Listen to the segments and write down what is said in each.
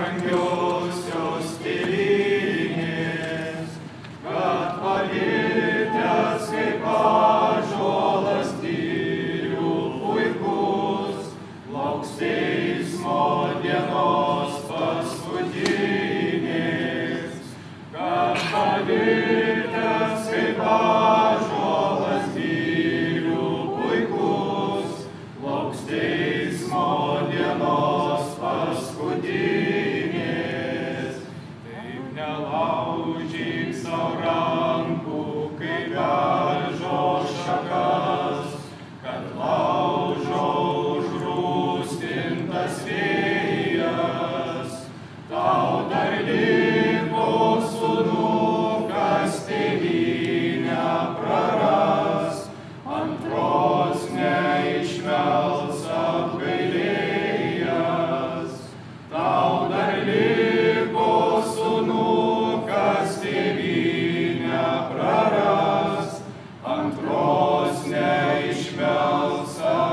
brangiosios tėvynės, kad pavirtęs kaip ąžuolas tyrių puikus, lauks teismo dienos paskutinės, kad pavirtęs kaip ąžuolas tyrių puikus, lauks teismo dienos paskutinės. Taip nelaužyk savo rankų, kaip beržo šakas, kad laužo užrūstintas vėjas. Tau dar liko sūnukas tėvynę praras, antros neišmels apgailėjęs. Tau dar liko sūnukas tėvynę praras, antros neišmels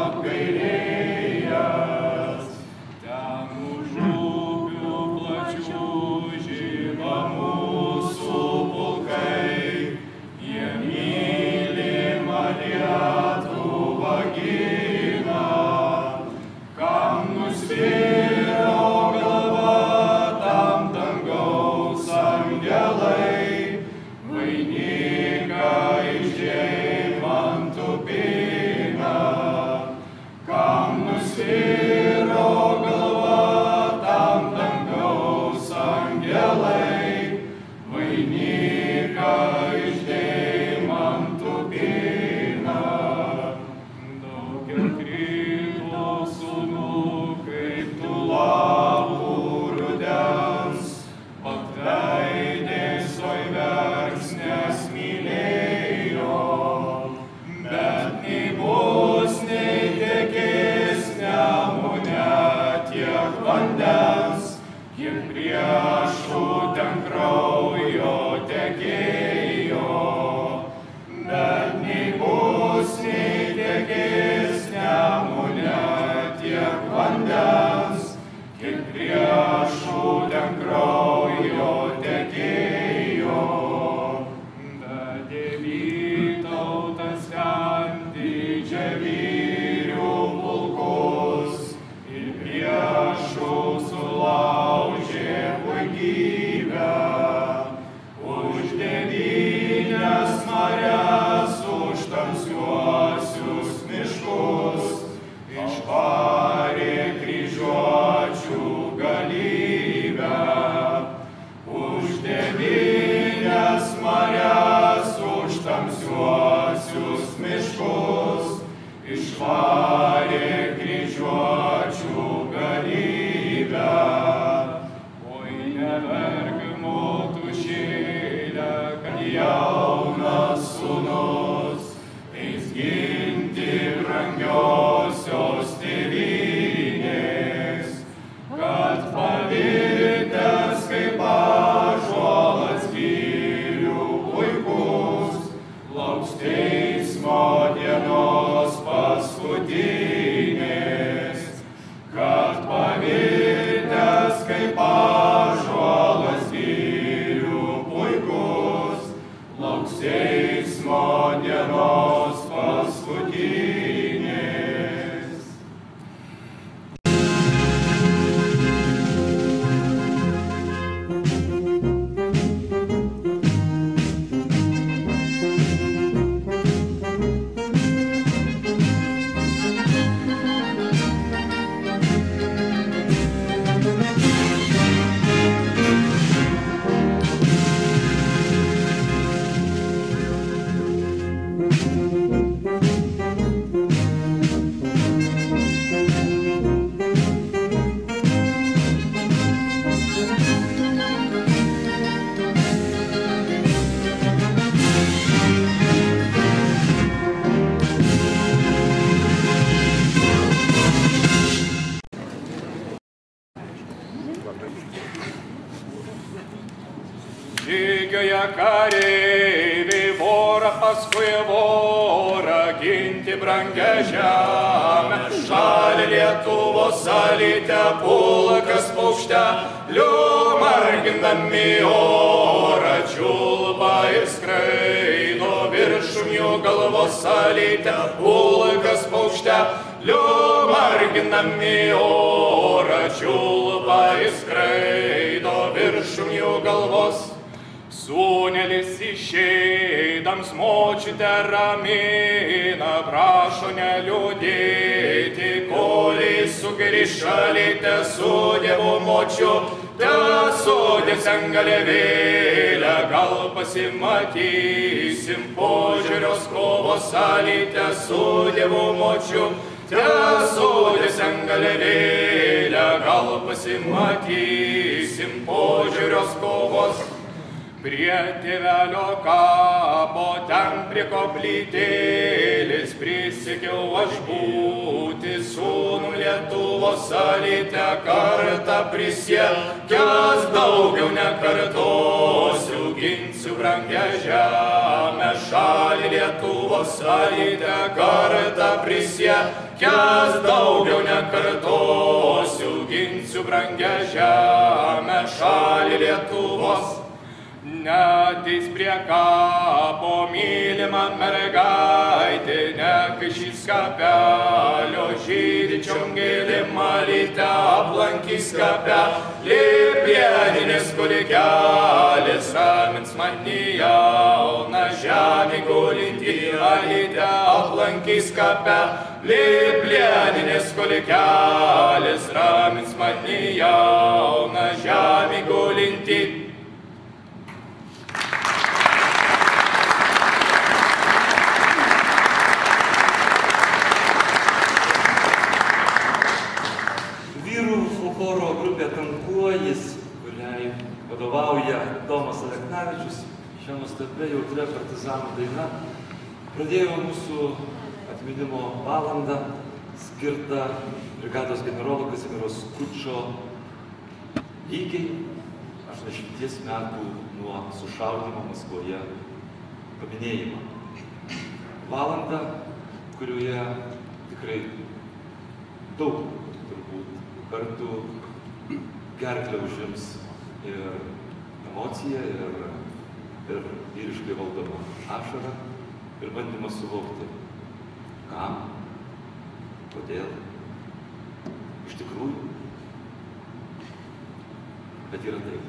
apgailėjęs. Ten už upių plačių žyba mūsų pulkai, jie mylimą Lietuvą gina. Kam nusviro galva, tam dangaus angelai, vainiką iš deimantų pina. Kam nusviro galva, tam dangaus angelai, vainiką iš deimantų pina. Daugiau krito sūnų, kaip tų lapų rudens, patveidės oi verksnės mylėjo, bet nei bus, nei tekės Nemune tiek vandens, kiek priešų ten kraujo tekėjo. Bet nei bus, nei tekės Nemune tiek vandens, kiek priešų ten kraujo tekėjo. Bet Vytautas ten didžiavyrių pulkus ir priešų sulaužė puikybę. Už devynias marias, už tamsiuosius miškus išvarė kryžiuočių galybę. Už devynias marias, už tamsiuosius miškus išvarė kryžiuočių galybę. Oi, neverk motušėle, kad jaunas sūnus eis ginti brangiosios tėvynės, kad pavirtęs kaip ąžuolas girių puikus, lauks teismo dienos paskutinės, kad pavirtęs kaip ąžuolas girių puikus, lauks teismo dienos paskutinės. Žygioja kareiviai vorą paskui vorą ginti brangę žemę. Šalį Lietuvos salytę pulkas paukšte marginami orą čiulba ir skraido viršum jų galvos salyte, pulkas paukšte, marginami orą čiulba ir skraido viršum jų galvos. Sūnelis išeidams močiutę ramina, prašo neliūdėti, kol jis sugrįš šalyte su Dievu močiute, sodės angelė vėlę, gal pasimatysim požiūrios kovos salyte su Dievu močiute, sodės angelė vėlę, gal pasimatysim požiūrios kovos. Prie tėvelio kapo ten prie koplytėlės prisikiau aš būti, sūnų Lietuvos salyte kartą prisiekęs, daugiau nekartosiu, ginsiu brangią žemę, šalį Lietuvos salyte kartą prisiekęs, daugiau nekartosiu, ginsiu brangią žemę, šalį Lietuvos. Neateis prie kapo mylima mergaitė, nekaišys kapelio, žydičiom gėlėm malyte aplankys kapelį, pieninės kulikelis ramins mane jauną, žemė gulintį malyte aplankys kapelį, pieninės kulikelis ramins mane jauną, žemė gulintį. Choro grupė Tankuojis, kuriai vadovauja Domas Aleknavičius, šią nuostabią jautrią partizanų dainą, pradėjo mūsų atminimo valandą skirtą brigados generolo Kazimiero Skučo lygiai 80 metų nuo sušaudymo Maskvoje paminėjimą. Valandą, kurioje tikrai daug kartų gerklę užims ir emocija, ir vyriškai valdoma ašara, ir bandymas suvokti, kam, kodėl, iš tikrųjų, bet yra taip.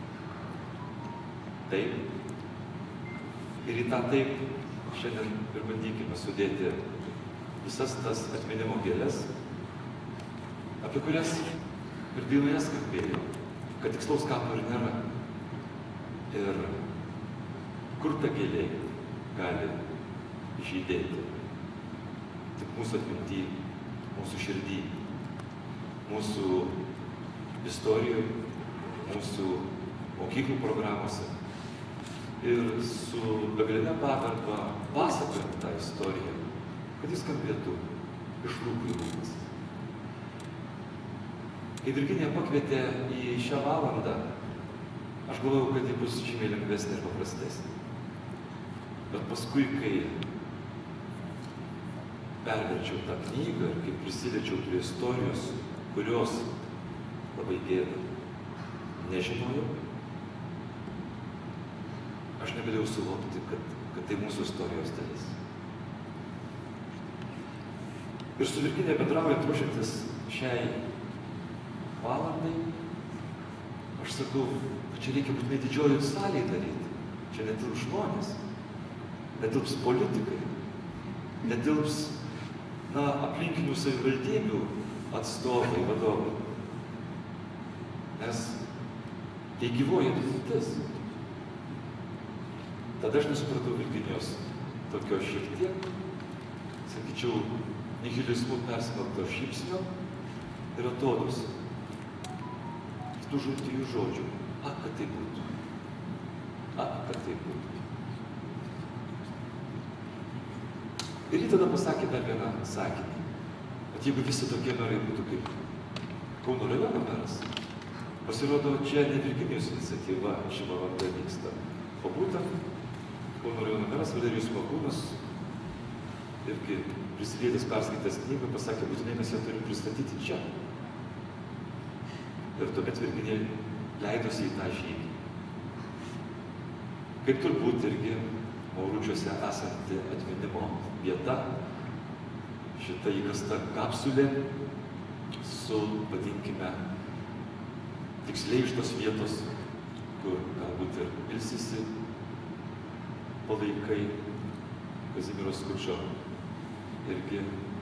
Taip. Ir į tą taip šiandien ir bandykime sudėti visas tas atminimo gėles, apie kurias ir dainoje skambėjo, kad tikslaus kapo ir nėra. Ir kur ta gėlė gali žydėti? Tik mūsų atminty, mūsų širdį, mūsų istorijoje, mūsų mokyklų programuose. Ir su begaline pagarba pasakojant tą istoriją, kad jis skambėtų iš lūpų į lūpas. Kai Virginija pakvietė į šią valandą, aš galvojau, kad ji bus žymiai lengvesnė ir paprastesnė. Bet paskui, kai perverčiau tą knygą ir kai prisiliečiau prie istorijos, kurios, labai gėda, nežinojau, aš negalėjau suvokti, kad tai mūsų istorijos dalis. Ir su Virginija bendraujant ruošiantis šiai valandai, aš sakau, kad čia reikia būtinai didžioji salėje daryti. Čia netilps žmonės, netilps politikai, netilps, aplinkinių savivaldybių atstovai, vadovai. Nes tai gyvoja atmintis. Tada aš nesupratau Virginijos tokio šiek tiek, sakyčiau, nihilizmu persmelkto šypsnio ir atodus. Tų žultijų žodžių. Ak, kad tai būtų. Ak, kad tai būtų. Ir ji tada pasakė dar vieną sakinį. Bet jeigu visi tokie merai būtų kaip Kauno rajono meras, pasirodo, čia ne Virginijos iniciatyva ši valanda vyksta, o būtent Kauno rajono meras Valerijus Makūnas irgi prisilietęs perskaitęs knygą pasakė, būtinai mes ją turim pristatyti čia. Ir tuomet Virginija leidosi į tą žygį. Kaip turbūt irgi Mauručiuose esanti atminimo vieta, šita įkasta kapsulė su, vadinkime, tiksliai iš tos vietos, kur galbūt ir ilsisi palaikai Kazimiero Skučo irgi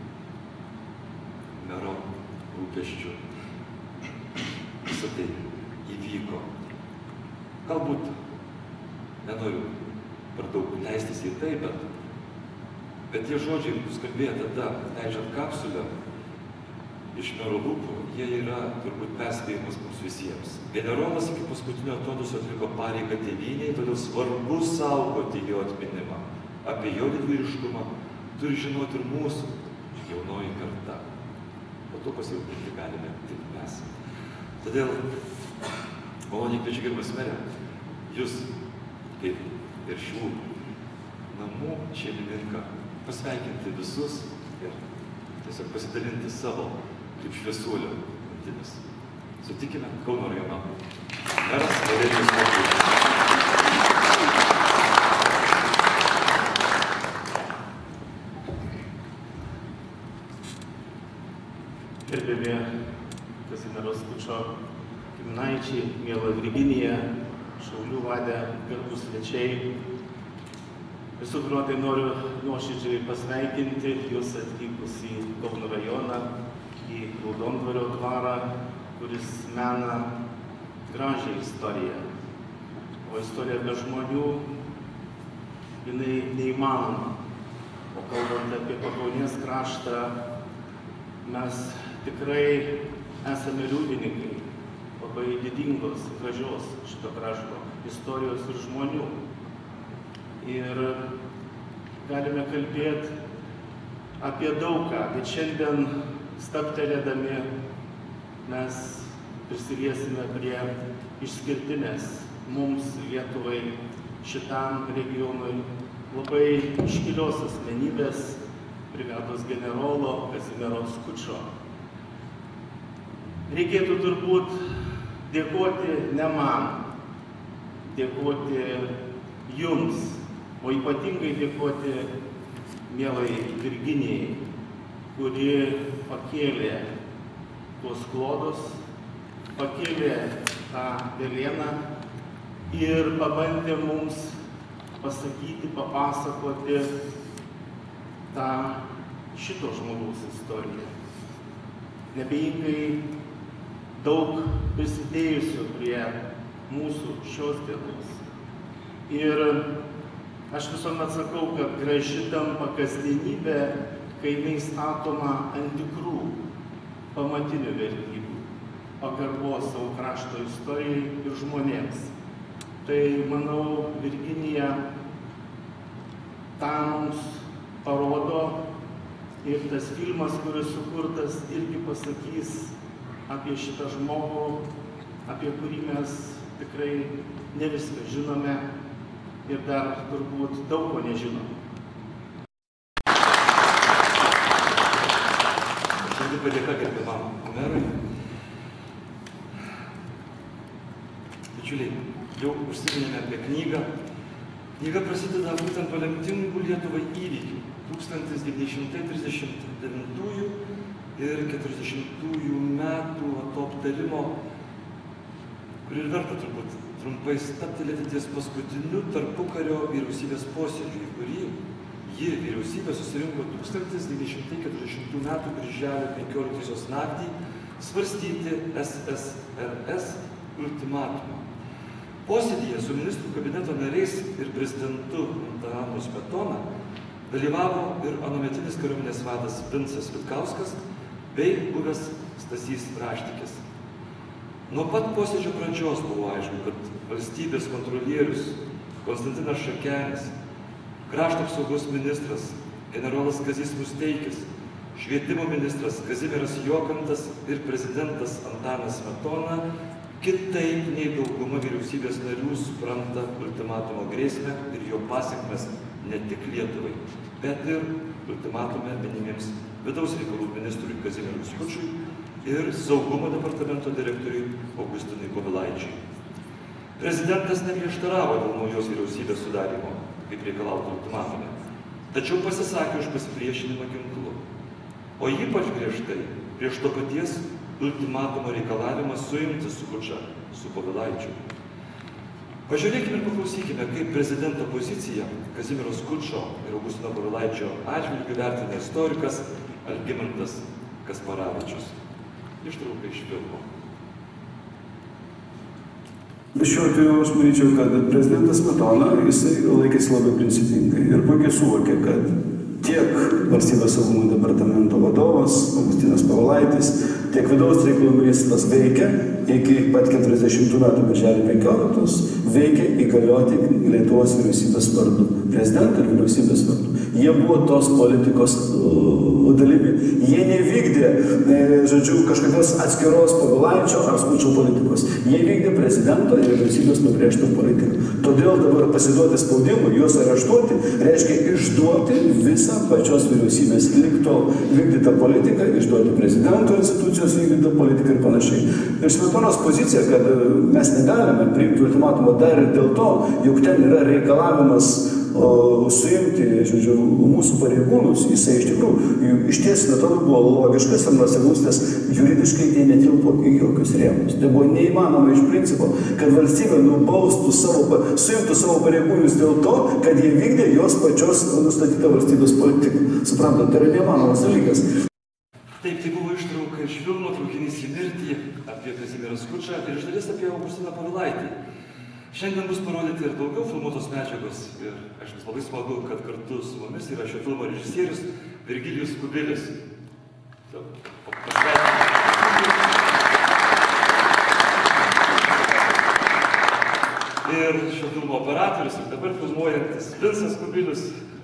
mero rūpesčių. Visą tai įvyko. Galbūt nenoriu per daug leistis į tai, bet tie žodžiai skambėjo tada, leidžiant kapsulę iš mero lūpų, jie yra turbūt perspėjimas mums visiems. Generolas iki paskutinio atodūsio atliko pareigą tėvynei, todėl svarbu saugoti jo atminimą. Apie jo didvyriškumą turi žinoti ir mūsų jaunoji karta. Po to pasirūpinti galime tik mes. Todėl, maloniai kviečiu gerbiamas mere, jūs, kaip ir šių namų šeimininką, pasveikinti visus ir tiesiog pasidalinti savo kaip šviesuolio mintimis. Sutikime Kauno rajono meras Aurelijus Katkus. Gerbiami Kazimiero Skučo giminaičiai, miela Virginija, Šaulių vadė, garbūs svečiai. Visų pirma, tai noriu nuoširdžiai pasveikinti jūs atvykus į Kauno rajoną, į Raudondvario dvarą, kuris mena gražią istoriją. O istorija be žmonių, jinai neįmanoma. O kalbant apie Pakaunės kraštą, mes tikrai esame liudininkai labai didingos, gražios šito krašto istorijos ir žmonių. Ir galime kalbėti apie daugą, bet šiandien stabtelėdami mes prisiliesime prie išskirtinės mums Lietuvai, šitam regionui labai iškilios asmenybės, brigados generolo Kazimiero Skučo. Reikėtų turbūt dėkoti ne man, dėkoti jums, o ypatingai dėkoti mielai Virginijai, kuri pakėlė tuos klodus, pakėlė tą velėną ir pabandė mums pasakyti, papasakoti tą šito žmogaus istoriją. Nebeingai daug prisidėjusių prie mūsų šios dienos. Ir aš visuomet sakau, kad graži tampa kasdienybė, kai jinai statoma ant tikrų pamatinių vertybių, pagarbos savo krašto istorijai ir žmonėms. Tai, manau, Virginija tą mums parodo ir tas filmas, kuris sukurtas, irgi pasakys apie šitą žmogų, apie kurį mes tikrai ne viską žinome ir dar turbūt daug ko nežinome. Šiandien padėka gerbiamam merui. Bičiuliai, jau užsiminėme apie knygą. Knyga prasideda būtent po lemtingų Lietuvai įvykių 1939 ir 40 metų to aptarimo, kur ir verta turbūt trumpai stabtelėti ties paskutiniu tarpukario vyriausybės posėdžiu, į kurį ji vyriausybė susirinko 1940 metų birželio 15 naktį svarstyti SSRS ultimatumą. Posėdyje su ministrų kabineto nariais ir prezidentu Antanu Smetona dalyvavo ir anuometinis kariuomenės vadas Vincas Vitkauskas bei buvęs Stasys Raštikis. Nuo pat posėdžio pradžios buvo aišku, kad valstybės kontrolierius Konstantinas Šakenis, krašto apsaugos ministras generolas Kazys Musteikis, švietimo ministras Kazimieras Jokantas ir prezidentas Antanas Smetona kitaip nei dauguma vyriausybės narių supranta ultimatumo grėsmę ir jo pasekmes ne tik Lietuvai, bet ir ultimatume minimiems vidaus reikalų ministrui Kazimierui Skučui ir saugumo departamento direktoriui Augustinui Povilaičiui. Prezidentas neprieštaravo dėl naujos vyriausybės sudarymo, kaip reikalautų ultimatume, tačiau pasisakė už pasipriešinimą ginklu. O ypač griežtai prieš to paties ultimatumo reikalavimą suimti Skučą su Povilaičiu. Pažiūrėkime ir paklausykime, kaip prezidento poziciją Kazimiero Skučo ir Augustino Povilaičio atžvilgiu vertina istorikas Algimantas Kasparavičius. Ištrauka iš filmo. Šiuo atveju aš manyčiau, kad prezidentas Smetona jisai laikėsi labai principingai ir puikiai suvokė, kad tiek Valstybės saugumo departamento vadovas Augustinas Povilaitis, tiek vidaus reikalų ministras veikia iki pat 40 metų birželio 15 veikia įgalioti Lietuvos vyriausybės vardu, prezidento ir vyriausybės vardu. Jie buvo tos politikos dalimi. Jie nevykdė, kažkokios atskiros Povilaičio ar Skučo politikos. Jie vykdė prezidento ir vyriausybės nubrėžtą politiką. Todėl dabar pasiduoti spaudimui, juos areštuoti, reiškia išduoti visą pačios vyriausybės likto vykdytą politiką, išduoti prezidento institucijos vykdytą politiką ir panašiai. Ir Smetonos pozicija, kad mes negalime priimti ultimatumą dar ir dėl to, jog ten yra reikalavimas suimti, mūsų pareigūnus, jisai iš tikrųjų, išties Smetona buvo logiškas ir nuoseklus, nes juridiškai tai netilpo į jokius rėmus. Tai buvo neįmanoma iš principo, kad valstybė nubaustų suimtų savo pareigūnus dėl to, kad jie vykdė jos pačios nustatytą valstybės politiką. Suprantat, tai yra neįmanomas dalykas. Taip, tai buvo ištrauka iš filmo Traukinys į mirtį apie Kazimierą Skučą ir iš dalies apie Augustiną Povilaitį. Šiandien bus parodyti ir daugiau filmuotos medžiagos ir aš labai smagu, kad kartu su mumis yra šio filmo režisierius Virgilijus Kubilius. Ir šio filmo operatorius ir dabar filmuojantis Vincas Kubilius.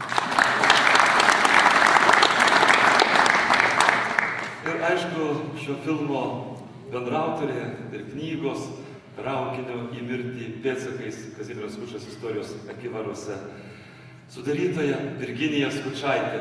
Ir aišku, šio filmo bendraautorė ir knygos Traukinio į mirtį pėdsakais Kazimieros Skučos istorijos akivaruose sudarytoja Virginija Skučaitė.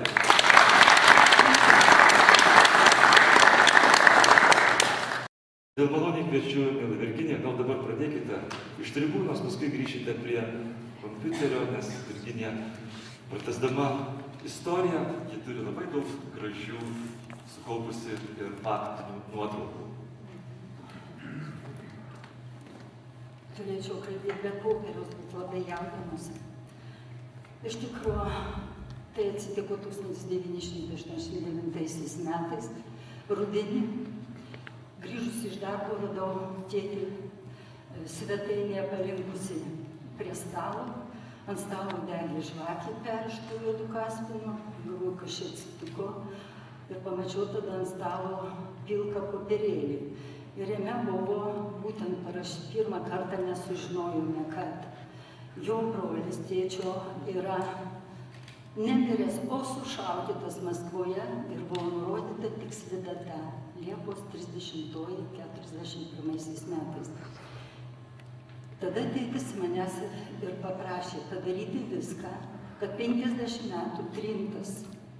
Dėl maloniai kviečiu, mėla Virginija, gal dabar pradėkite iš tribūnos, paskui grįšite prie kompiuterio, nes Virginija, pratęsdama istoriją, ji turi labai daug gražių sukaupusi ir faktinių nuotraukų. Turėčiau kalbėti be popieriaus, bet labai jaudinuosi. Iš tikrųjų, tai atsitiko 1989 metais, rudenį. Grįžus iš darbo, radau tėtį svetainėje palinkusi prie stalo. Ant stalo degė žvakė perrištų juodų kaspinų, galvoju, kas čia atsitiko. Ir pamačiau tada ant stalo pilką popierėlį. Ir jame buvo būtent parašyti, pirmą kartą nesužinojome, kad jo brolis tėčio yra nemiręs, o sušaudytas Maskvoje ir buvo nurodyta tiksli data – Liepos 30-41 metais. Tada tėtis manęs ir paprašė padaryti viską, kad 50 metų trintas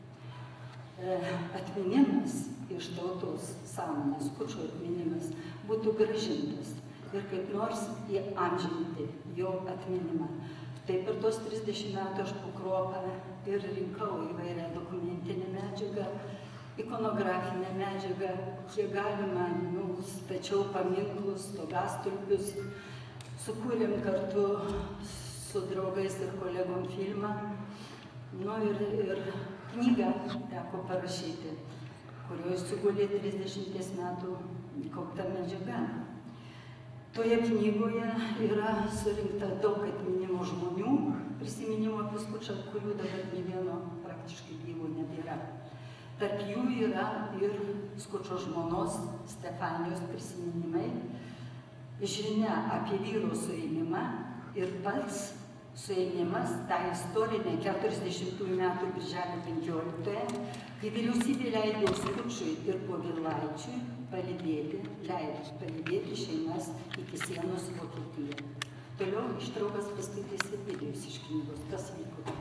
atminimas iš tautos sąmonės, Skučo atminimas, būtų gražintas ir kaip nors įamžinti jo atminimą. Tai per tos 30 metų aš po kruopą ir rinkau įvairią dokumentinę medžiagą, ikonografinę medžiagą, kiek galima, stačiau paminklus, stogastulpius, sukūrėm kartu su draugais ir kolegom filmą, ir knygą teko parašyti, kurioje sugulė 30 metų kaupta medžiaga. Toje knygoje yra surinkta daug atminimo žmonių, prisiminimo apie Skučą, kurių dabar nė vieno praktiškai gyvo nebėra. Tarp jų yra ir Skučo žmonos Stefanijos prisiminimai, žinia apie vyro suėmimą ir pats suėmimas, tą istorinę 40 metų birželio 15, kai vyriausybė leido Skučui ir Povilaičiui palydėti šeimas iki sienos su Vokietija. Toliau ištraukas paskaitys Virgilijus iš knygos, kas vyko.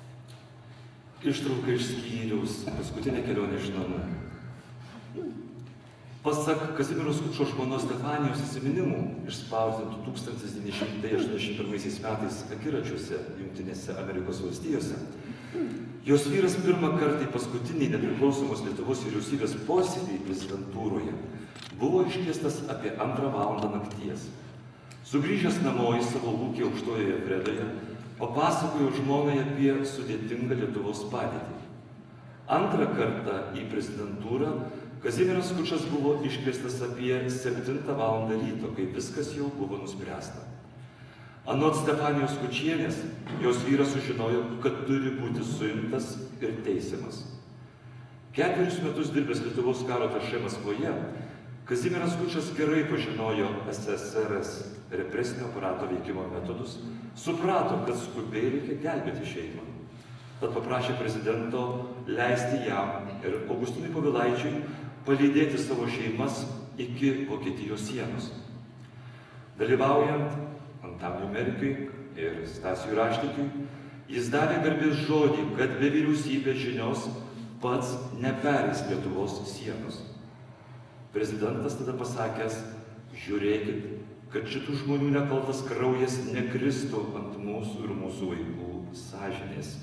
Ištrauka iš skyriaus, paskutinė kelionė iš namų. Pasak Kazimiero Skučo žmonos Stefanijos atsiminimų, išspausdintų 1981 metais akiračiuose Jungtinėse Amerikos valstijose, jos vyras pirmą kartą į paskutinį nepriklausomos Lietuvos vyriausybės posėdį prezidentūroje buvo iškviestas apie 2 valandą nakties. Sugrįžęs namo į savo ūkį Aukštojoje Fredoje, papasakojo žmonai apie sudėtingą Lietuvos padėtį. Antrą kartą į prezidentūrą Kazimieras Skučas buvo iškviestas apie 7 valandą ryto, kai viskas jau buvo nuspręsta. Anot Stefanijos Skučienės, jos vyras sužinojo, kad turi būti suimtas ir teisiamas. 4 metus dirbęs Lietuvos karo atašė Maskvoje, Kazimieras Skučas gerai pažinojo SSRS represinio aparato veikimo metodus, suprato, kad skubiai reikia gelbėti šeimą. Tad paprašė prezidento leisti jam ir Augustinui Povilaičiui palydėti savo šeimas iki Vokietijos sienos. Dalyvaujant Antanui Merkiui ir Stasiui Raštikiui, jis davė garbės žodį, kad be vyriausybės žinios pats nepereis Lietuvos sienos. Prezidentas tada pasakęs, žiūrėkit, kad šitų žmonių nekaltas kraujas nekristų ant mūsų ir mūsų vaikų sąžinės.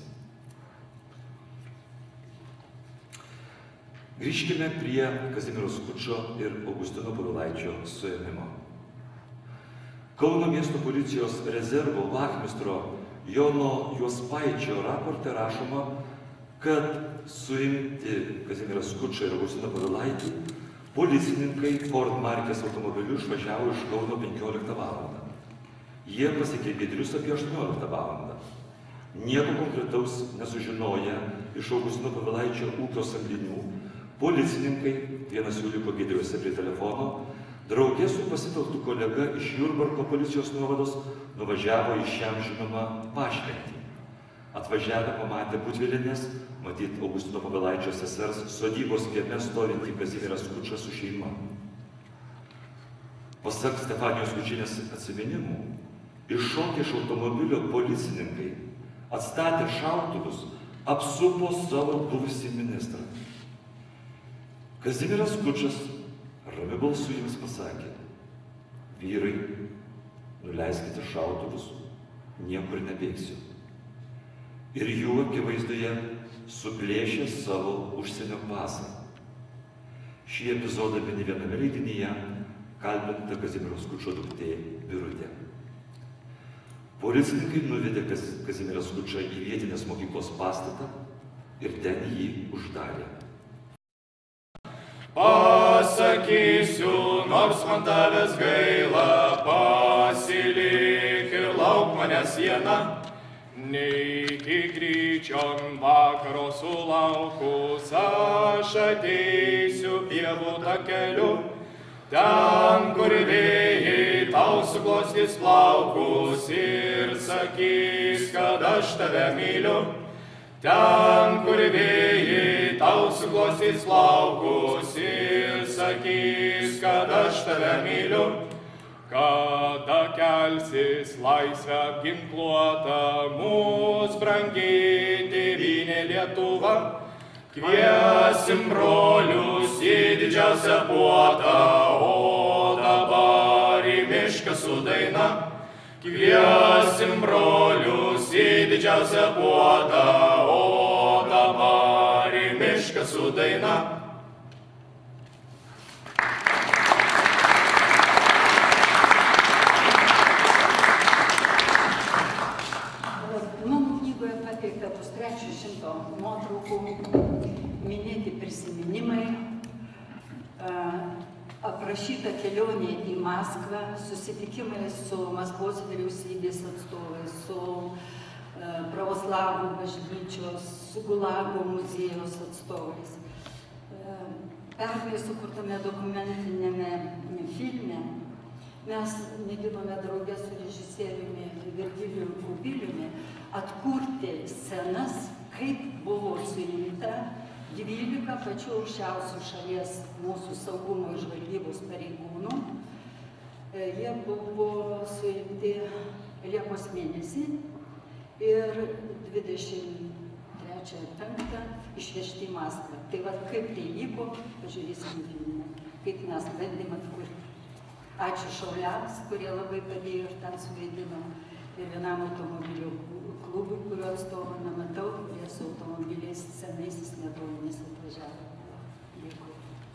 Grįžkime prie Kazimiero Skučo ir Augustino Povilaičio suėmimo. Kauno miesto policijos rezervo vachmistro Jono Juospaičio raporte rašoma, kad suimti Kazimierą Skučą ir Augustiną Povilaitį policininkai Ford markės automobiliu išvažiavo iš Kauno 15 valandą. Jie pasiekė Giedrius apie 18 valandą. Nieko konkretaus nesužinoję iš Augustino Povilaičio ūkio samdinių, policininkai, vienas jų liko Giedriuose prie telefono, drauge su pasitelktu kolega iš Jurbarko policijos nuovados nuvažiavo į šiam žinomą pašventį. Atvažiavę pamatė Budvilinės, matyt Augustino Povilaičio sesers sodybos kieme stovintį Kazimierą Skučą su šeima. Pasak Stefanijos Skučienės atsiminimų, iššokę iš automobilio policininkai atstatė šautuvus, apsupo savo buvusį ministrą. Kazimieras Skučas ramiu balsu jiems pasakė, vyrai, nuleiskite šautuvus, niekur nebėgsiu. Ir jų akivaizdoje suplėšė savo užsienio pasą. Šį epizodą mini viename leidinyje kalbinta Kazimiero Skučo duktė Birutė. Policininkai nuvedė Kazimierą Skučą į vietinės mokyklos pastatą ir ten jį uždarė. Pasakysiu, nors man tavęs gaila, pasilik ir lauk mane siena, neiki gryčion vakaro sulaukus, aš ateisiu pievų takeliu, ten, kur vėjai tau suglostys plaukus ir sakys, kad aš tave myliu. Ten, kur vėjai tau suglostys plaukus ir sakys, kad aš tave myliu, kada kelsis laisvę apginkluota mūs brangi tėvynė Lietuva, kviesim brolius į didžiausią puotą, o dabar į mišką su daina. Kviesim brolius į didžiausią puotą, o dabar į mišką su daina. Mano knygoje pateikta bus 300 nuotraukų, minėti prisiminimai, aprašyta kelionė į Maskvą, susitikimai su Maskvos vyriausybės atstovais, su pravoslavų bažnyčios, su Gulago muziejaus atstovais. Pernai sukurtame dokumentinėme filme mes mėginome draugę su režisieriumi Virgilijumi Kubiliumi atkurti scenas, kaip buvo suimta 12 pačių aukščiausių šalies mūsų saugumo ir žvalgybos pareigūnų. Jie buvo suimti Liepos mėnesį ir 23.5. išvežti į Maskvą. Tai va, kaip tai vyko, pažiūrėsim filmą. kaip mes bandėm atkurti. Ačiū šauliams, kurie labai padėjo ir ten suvaidino. Ir vienam automobilių klubui, kurio atstovą nematau, kurie su automobiliais senaisiais nebrolinis atvažiavo. Dėkui.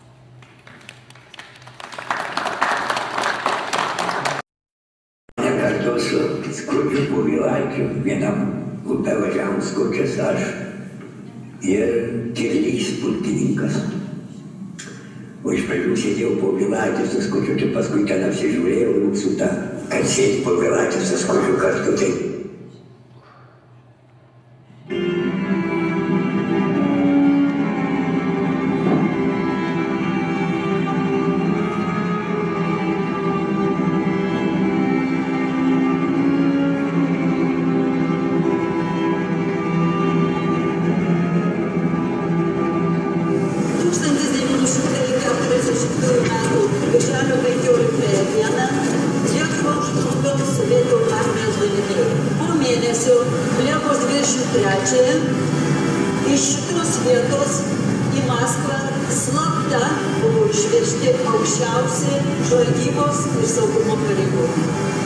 Nekartu su Skurdžiu Povilaičiu vienam klube važiavom Skurdžias aš ir Kirlys pulkininkas. O iš pradžių sėdėjau Povilaitis su Skurdžiu, tai paskui ten apsižiūrėjau ir su ta, kad sėdi Povilaitis su Skurdžiu kartu, tai iš šitos vietos į Maskvą slapta buvo išvežti aukščiausi žvalgybos ir saugumo pareigūnai.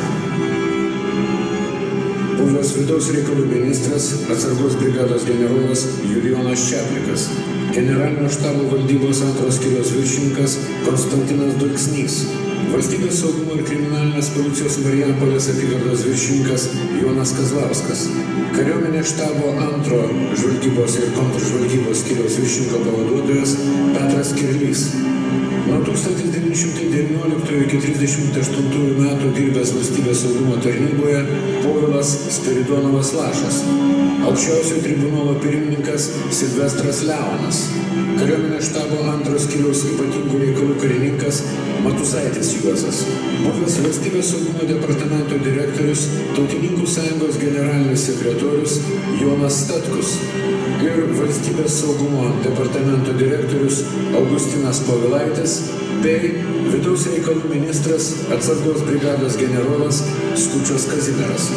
Buvęs vidaus reikalų ministras, atsargos brigados generolas Julijonas Čaplikas, generalinio štabo valdybos antros skyriaus viršininkas Konstantinas Dulksnys, valstybės saugumo ir kriminalinės policijos Marijampolės apygardos viršininkas Jonas Kazlauskas, kariuomenės štabo antro žvalgybos ir kontržvalgybos skyriaus viršininko pavaduotojas Petras Kirlys. Nuo 1919 iki 1938 metų dirbęs valstybės saugumo tarnyboje Povilas Spiridonovas Lašas, aukščiausiojo tribunolo pirmininkas Silvestras Leonas, kariuomenės štabo antro skyriaus ypatingų reikalų karininkas Matusaitis Juozas, buvęs valstybės saugumo departamento direktorius, Tautininkų sąjungos generalinis sekretorius Jonas Statkus ir valstybės saugumo departamento direktorius Augustinas Povilaitis bei vidaus reikalų ministras atsargos brigados generolas Skučas Kazimieras.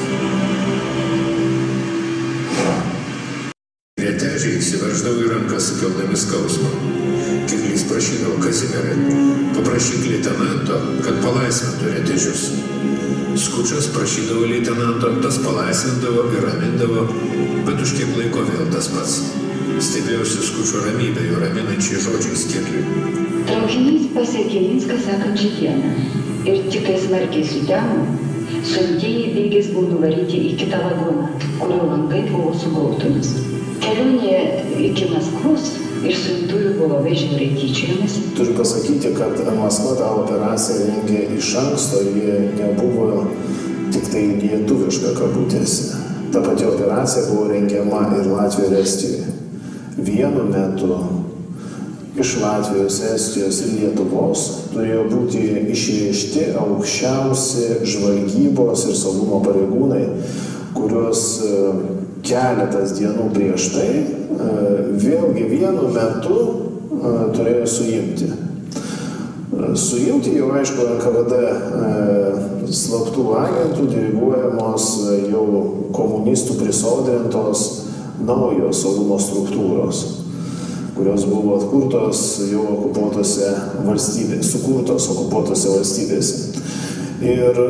Rėtežiai įsiverždavo į rankas sukeldami skausmą. Kirlys prašydavo Kazimierai, paprašyk leitenanto, kad palaisvintų rėtežius. Skučas prašydavo leitenanto, tas palaisvindavo ir ramindavo, bet už kiek laiko vėl tas pats. Stebėjausi Skučio ramybę, jo raminančiai žodžiais Kirliui. Traukinys pasiekė Minską sekančią dieną ir tik kai smarkiai sutemo, suimtieji bėgiais buvo nuvaryti į kitą vagoną, kurio langai buvo su gautomis. Kelionėje iki Maskvos iš suimtųjų buvo labai žiauriai tyčiojomis. Turiu pasakyti, kad Maskva tą operaciją rengė iš anksto, jie nebuvo tik tai lietuviška kabutėse. Ta pati operacija buvo rengiama ir Latvijoje ir Estijoje. Vienu metu iš Latvijos, Estijos ir Lietuvos turėjo būti išvežti aukščiausi žvalgybos ir saugumo pareigūnai, kuriuos keletas dienų prieš tai vėlgi vienu metu turėjo suimti. Suimti jau, aišku, NKVD slaptų agentų diriguojamos jau komunistų prisodrintos naujos saugumo struktūros, kurios buvo atkurtos jau okupuotose valstybėse, sukurtos okupuotose valstybėse. Ir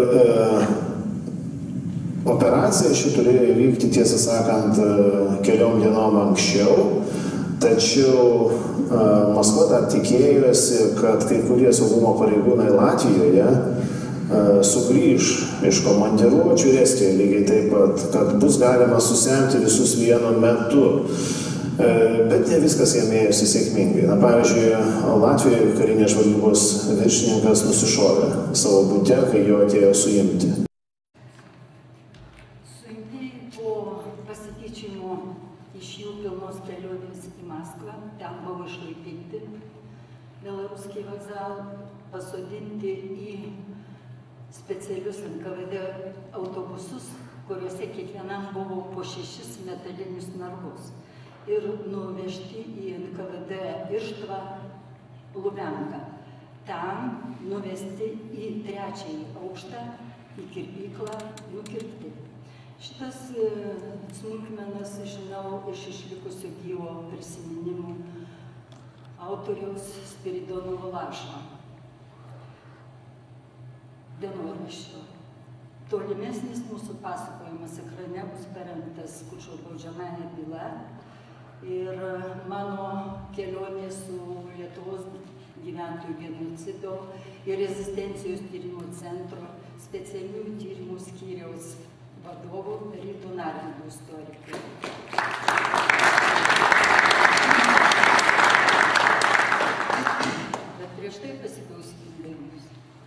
operacija ši turėjo įvykti, tiesą sakant, keliom dienom anksčiau, tačiau Maskva dar tikėjosi, kad kai kurie saugumo pareigūnai Latvijoje sugrįž iš komandiruočių ir Estijoje lygiai taip pat, kad bus galima susemti visus vienu metu. Bet ne viskas jam ėjosi sėkmingai. Na, pavyzdžiui, Latvijoje karinės žvalgybos viršininkas nusišovė savo bute, kai jo atėjo suimti. Suimtieji po pasityčimo iš jų pilnos kelionės į Maskvą, ten buvo išlaipinti Belarusky vokzalą, pasodinti į specialius NKVD autobusus, kuriuose kiekvienam buvo po 6 metalinius narvus ir nuvežti į NKVD Irštvą Lubianką. Ten nuvesti į 3. aukštą, į kirpyklą, nukirpti. Šitas smulkmenas žinau iš išlikusio gyvo prisiminimų autoriaus Spiridonovo Lašo. dienoraščio. Tolimesnis mūsų pasakojimas ekrane bus paremtas Skučo baudžiamąja byla ir mano kelionė su Lietuvos gyventojų genocido ir rezistencijos tyrimų centro specialiųjų tyrimų skyriaus vadovu Rytu Narvydu istoriku. Bet prieš tai pasiklausykim dainos.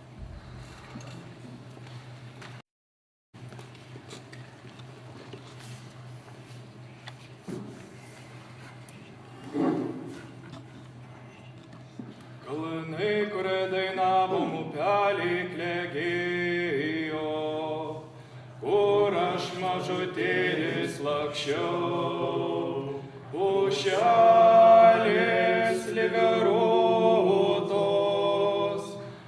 Kalnai, kur dainavom upelį klegėjo, kur aš mažutėlis lakščiau, pušelės ligaruotos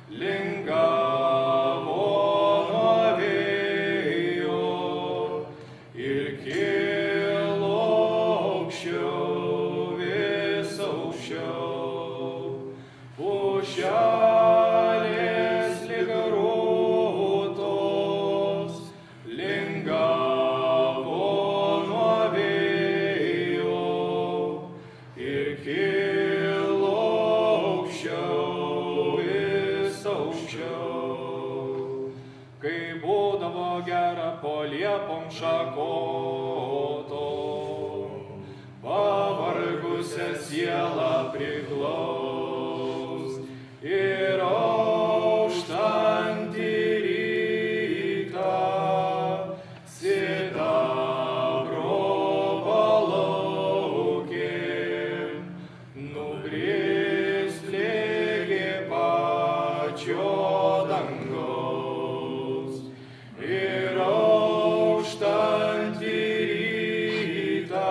lingavo nuo vėjo ir kilo aukščiau, vis aukščiau. Pušelės ligaruotos lingavo nuo vėjo ir kilo aukščiau, vis aukščiau. Kai būdavo gera po liepom šakotom, pavargusią sielą priglaus. Ir auštantį rytą sidabro palaukė, nubrist ligi pačio dangaus. Ir auštantį rytą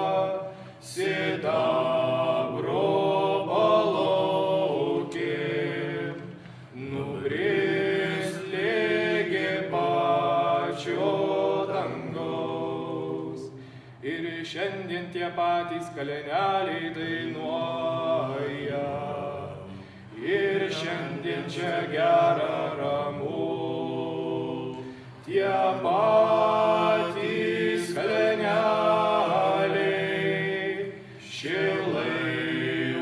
sidabro šiandien tie patys kalneliai dainuoja. Ir šiandien čia gera ramu. Tie patys kalneliai šilai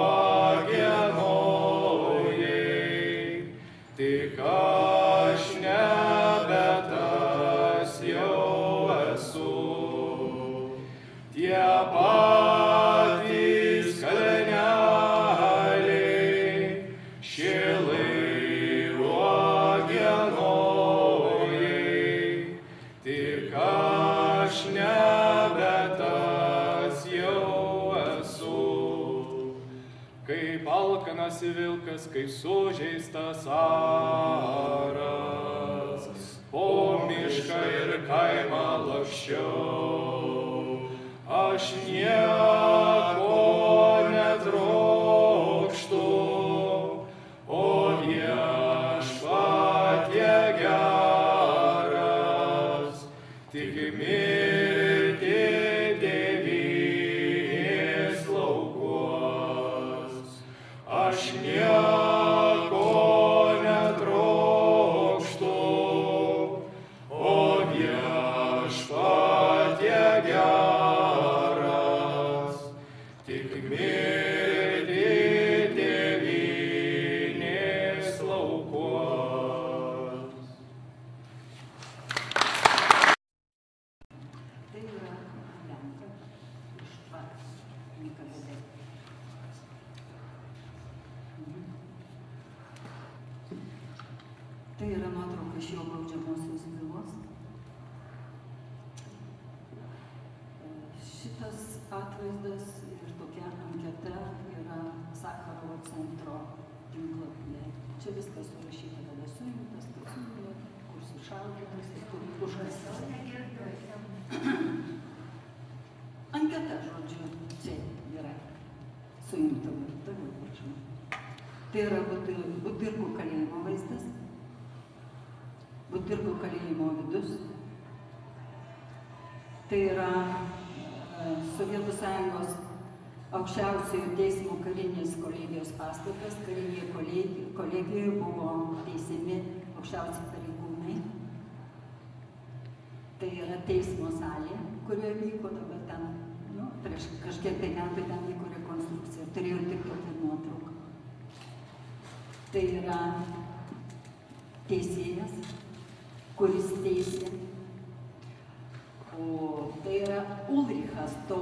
uogienojai. Tik aš nebe tas jau esu. Tie patys kalneliai šilai uogienojai, tik aš nebe tas jau esu. Kaip alkanas vilkas, kaip sužeistas aras, po mišką ir kaimą lakščiau. Aš nieko netrokštu, o Viešpatie geras, tik mirti tėvynės laukuos. Aš nieko netrokštu, o Viešpatie geras, tik mirti tėvynės laukuos. Tai yra Lenka iš Švarcų, Nikabedė. Tai yra nuotrauka iš jo baudžiamosios bylos. Šitas atvaizdas ir tokia anketa yra Sakarovo centro tinklapyje. Čia viskas surašyta, kada suimtas, kur suimė, kur sušaudytas ir kur užkastas. Anketa, žodžiu, čia yra suimta. Tai yra Butirkų kalėjimo vaizdas, Butirkų kalėjimo vidus. Tai yra Sovietų Sąjungos aukščiausiojo teismo karinės kolegijos pastatas. Karinėje kolegijoje buvo teisiami aukščiausi pareigūnai. Tai yra teismo salė, kurioje vyko dabar ten, prieš kažkiek tai metų ten vyko rekonstrukcija. Turėjau tik tokią nuotrauką. Tai yra teisėjas, kuris teisė. O tai yra Ulrichas, to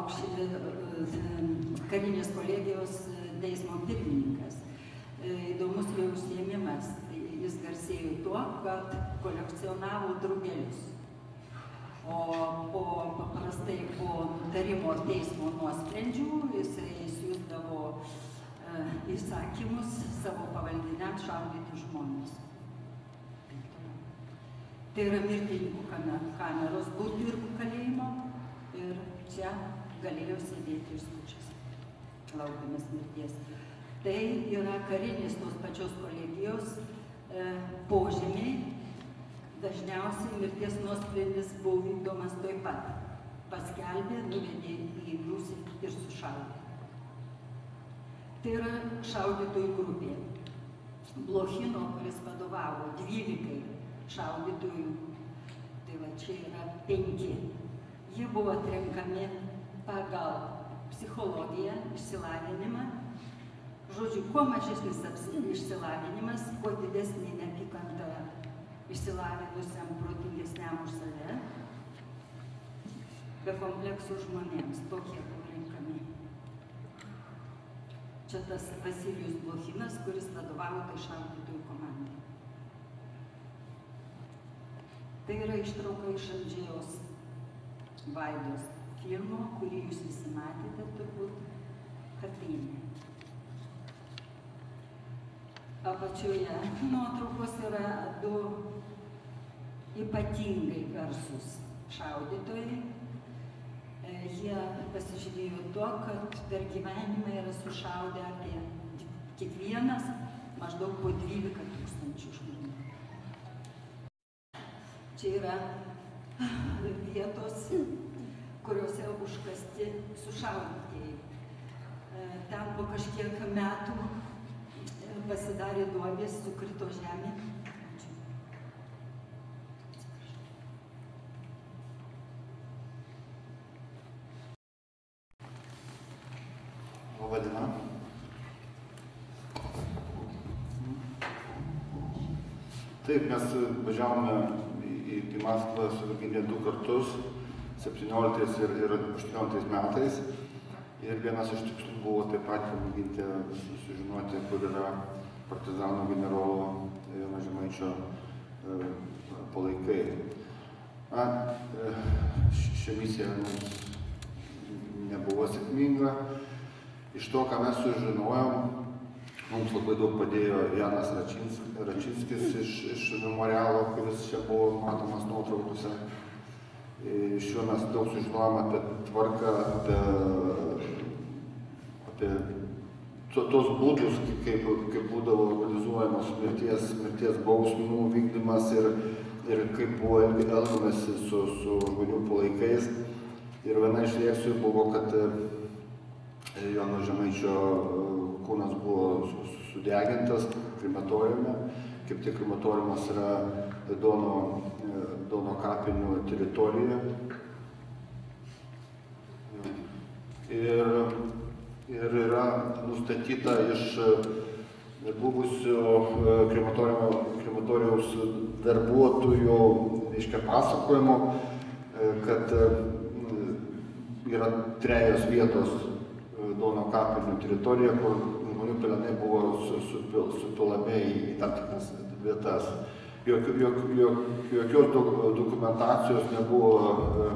karinės kolegijos teismo pirmininkas. Įdomus jo užsiėmimas. Jis garsėjo tuo, kad kolekcionavo drugelius. O paprastai po nutarimo teismo nuosprendžių jisai siųsdavo įsakymus savo pavaldiniams šaudyti žmonės. Tai yra mirtininkų kameros Būdvirkų kalėjimo ir čia galėjo sėdėti ir Skučas, laukdamas mirties. Tai yra karinės tos pačios kolegijos požymiai. Dažniausiai mirties nuosprendis buvo vykdomas taip pat. Paskelbė, nuvedė į rūsį ir sušaudė. Tai yra šaudytojų grupė. Blochino, kuris vadovavo 12 šaudytojų, tai va čia yra 5. Jie buvo atrenkami pagal psichologiją, išsilavinimą. Žodžiu, kuo mažesnis išsilavinimas, kuo didesnė neapykanta išsilavinusiam, protingesniam už save, be kompleksų žmonėms, tokie buvo renkami. Čia tas Vasilijus Blochinas, kuris vadovavo tai šaudytojų komandai. Tai yra ištrauka iš Andžėjos Vaidos filmo, kurį jūs visi matėte turbūt, Katrynė. Apačioje nuotraukos yra 2 ypatingai garsus šaudytojai. Jie pasižymėjo tuo, kad per gyvenimą yra sušaudę apie kiekvienas maždaug po 12 000 žmonių. Čia yra vietos, kuriuose užkasti sušaudytieji. Ten po kažkiek metų pasidarė duobės, sukrito žemė. Labą dieną. Taip, mes važiavome į Maskvą su Virginija 2 kartus, 17 ir 18 metais. Ir vienas iš tikslų buvo taip pat pamėginti sužinoti, kur yra partizanų generolo Jono Žemaičio palaikai. Ši misija mums nebuvo sėkminga. Iš to, ką mes sužinojom, mums labai daug padėjo Janas Račinskis iš memorialo, kuris čia buvo matomas nuotraukose. Iš jo mes daug sužinojom apie tvarką, apie tos būdus, kaip būdavo organizuojamos mirties bausmių vykdymas ir kaip buvo elgiamasi su žmonių palaikais. Ir viena iš versijų buvo, kad Jono Žemaičio kūnas buvo sudegintas krematoriume. Kaip tik krematoriumas yra Dono kapinių teritorija. Ir yra nustatyta iš buvusių krematorijaus darbuotojų pasakojimų, kad yra 3 vietos Dono kapinių teritorijoje, kur žmonių pelenai buvo supilami į tam tikras vietas. Jokios dokumentacijos nebuvo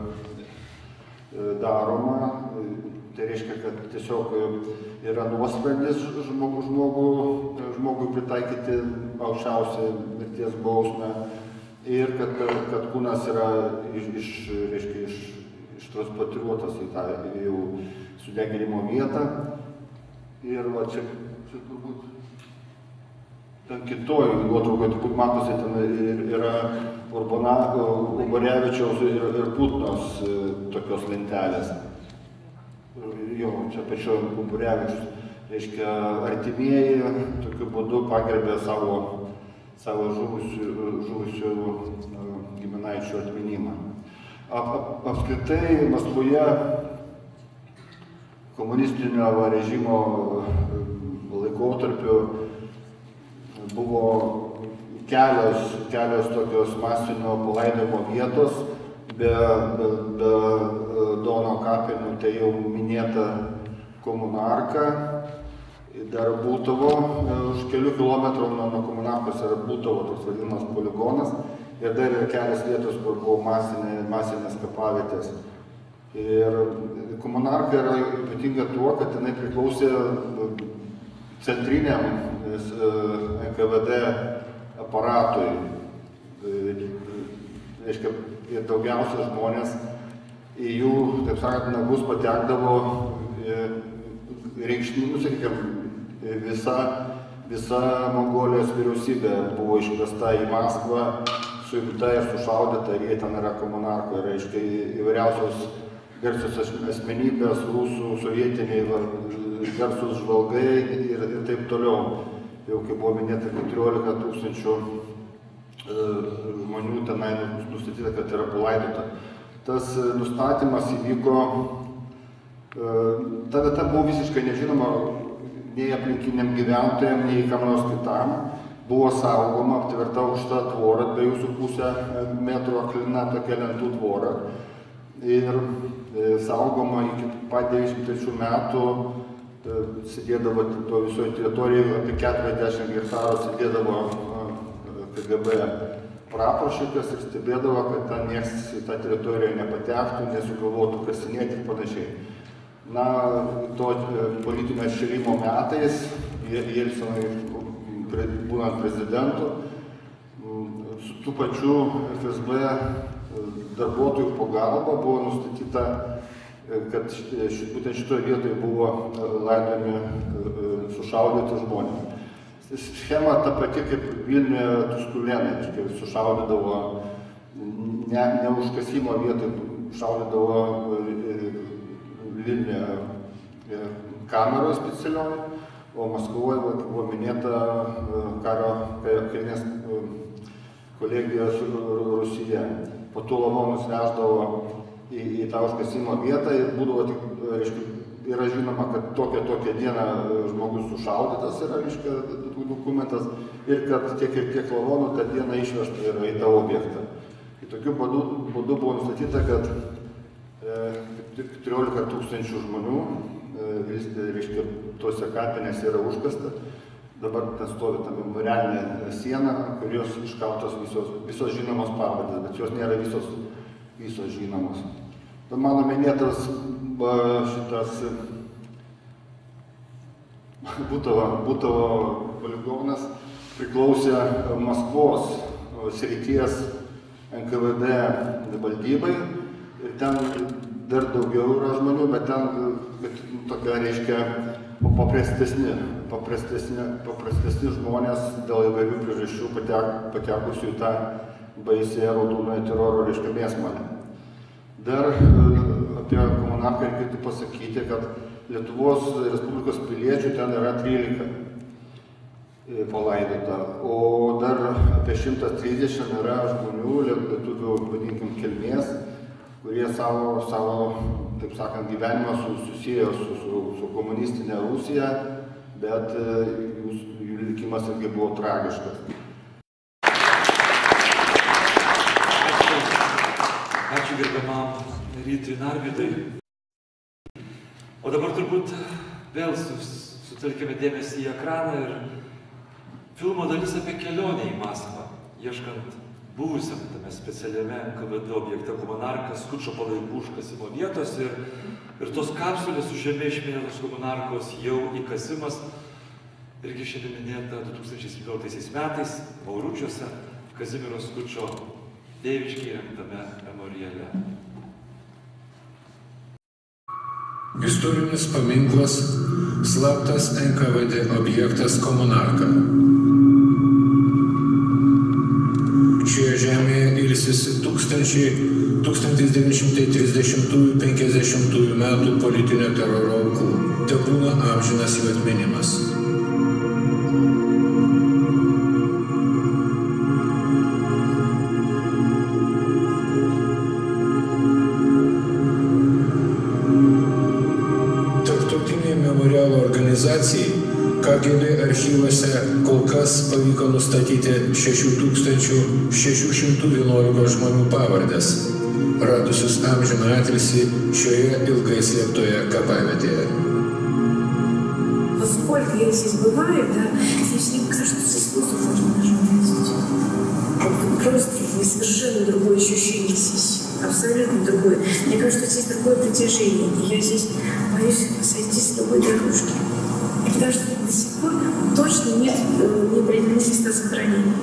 daroma. Tai reiškia, kad tiesiog yra nuosprendis žmogui pritaikyti aukščiausią mirties bausmę ir kad kūnas yra ištransportuotas į tą jau sudeginimo vietą. Ir va čia turbūt ten kitoj nuotraukoje turbūt matosi, ten yra Urborevičiaus ir Putnos tokios lentelės. Jo, čia pačioje Urborevičius, reiškia, artimieji tokiu būdu pagerbė savo savo žuvusių giminaičių atminimą. Apskritai Maskvoje komunistinio režimo laikotarpiu buvo kelios tokios masinio palaidojimo vietos, be Dono kapinių, tai jau minėta Komunarka, dar Būtovo, už kelių kilometrų nuo Komunarkos yra Būtovo toks vadinamas poligonas, ir dar yra kelias vietos, kur buvo masinės kapavietės. Ir Komunarka yra ypatinga tuo, kad jinai priklausė centriniam NKVD aparatui. Reiškia, ir daugiausia žmonės į jų, taip sakant, nagus patekdavo reikšmingų, sakykime, visa Mongolijos vyriausybė buvo išvesta į Maskvą, suimta ir sušaudyta, ir jie ten yra Komunarkoje. Reiškia, įvairiausios garsios asmenybės, rusų, sovietiniai, garsus žvalgai ir taip toliau. Jau kaip buvo minėta, 14 000 žmonių tenai nustatyta, kad yra palaidota. Tas nustatymas įvyko, ta vieta buvo visiškai nežinoma nei aplinkiniam gyventojam, nei kam nors kitam. Buvo saugoma, aptverta aukšta tvora, 2,5 metro aklina tokia lentų tvora. Ir saugoma iki pat 93 metų, sėdėdavo to visoje teritorijoje, apie 40 hektarų sėdėdavo KGB praprašykas ir stebėdavo, kad ten nieks į tą teritoriją nepatektų, nesugalvotų kasinėti ir panašiai. Na, to politinio šilimo metais, Jelcinui būnant prezidentu, su tų pačių FSB darbuotojų pagalba buvo nustatyta, kad būtent šitoje vietoje buvo laidojami sušaudyti žmonės. Schema ta pati kaip Vilniuje Tuskulėnai, sušaudydavo ne užkasimo vietoj, šaudydavo Vilniuje kameroje specialioje, o Maskvoje buvo minėta karinės kolegijos Rusija. Po to lavonus veždavo į tą užkasimo vietą ir būdavo tik, reiškia, yra žinoma, kad tokią dieną žmogus sušaudytas yra, reiškia, dokumentas, ir kad tiek ir tiek lavonų tą dieną išvežta yra į tą objektą. Ir tokiu būdu buvo nustatyta, kad 14 000 žmonių, reiškia, tuose kapinėse yra užkasta. Dabar ten stovi ta memorialinė siena, kurios iškaltos visos žinomos pavardės, bet jos nėra visos žinomos. Mano minėtas šitas Būtovo poligonas priklausė Maskvos srities NKVD valdybai ir ten dar daugiau yra žmonių, bet ten tokia, reiškia, paprastesni žmonės dėl įvairių priežasčių patekusių į tą baisią raudonojo teroro, reiškia, mėsmalę. Dar apie Komunarką reikėtų pasakyti, kad Lietuvos Respublikos piliečių ten yra 13 palaidota, o dar apie 130 yra žmonių, lietuvių, vadinkim, kilmės, kurie savo, taip sakant, gyvenimą susiejo su komunistinė Rusija, bet jų likimas irgi buvo tragiškas. Ačiū gerbiamam Rytui Narvydui. O dabar turbūt vėl sutelkime dėmesį į ekraną ir filmo dalis apie kelionę į Maskvą, ieškant buvusiam tame specialiame NKVD objekte Komunarka Skučo palaikų užkasimo vietos ir tos kapsulės su žeme išminėtos Komunarkos jau įkasimas irgi šiandien minėta 2017 metais Mauručiuose Kazimiero Skučo tėviškiai įrengtame memoriale. Istorinis paminklas, slaptas NKVD objektas Komunarka. Šioje žemėje ilsisi 1930–50 metų politinio teroro aukų. Tebūna amžinas jų atminimas. archyvuose kol kas pavyko nustatyti 6611 žmonių pavardės, radusius amžiną atilsį šioje ilgai slėptoje kapavietėje. Поскольку я здесь бываю, да, здесь мне кажется, что здесь воздух можно даже увидеть. Просто совершенно другое ощущение здесь. Абсолютно другое. Мне кажется, здесь такое притяжение. Я здесь боюсь сойти с любой дорожки. Потому что до сих пор точно нет неопределенных места захоронения.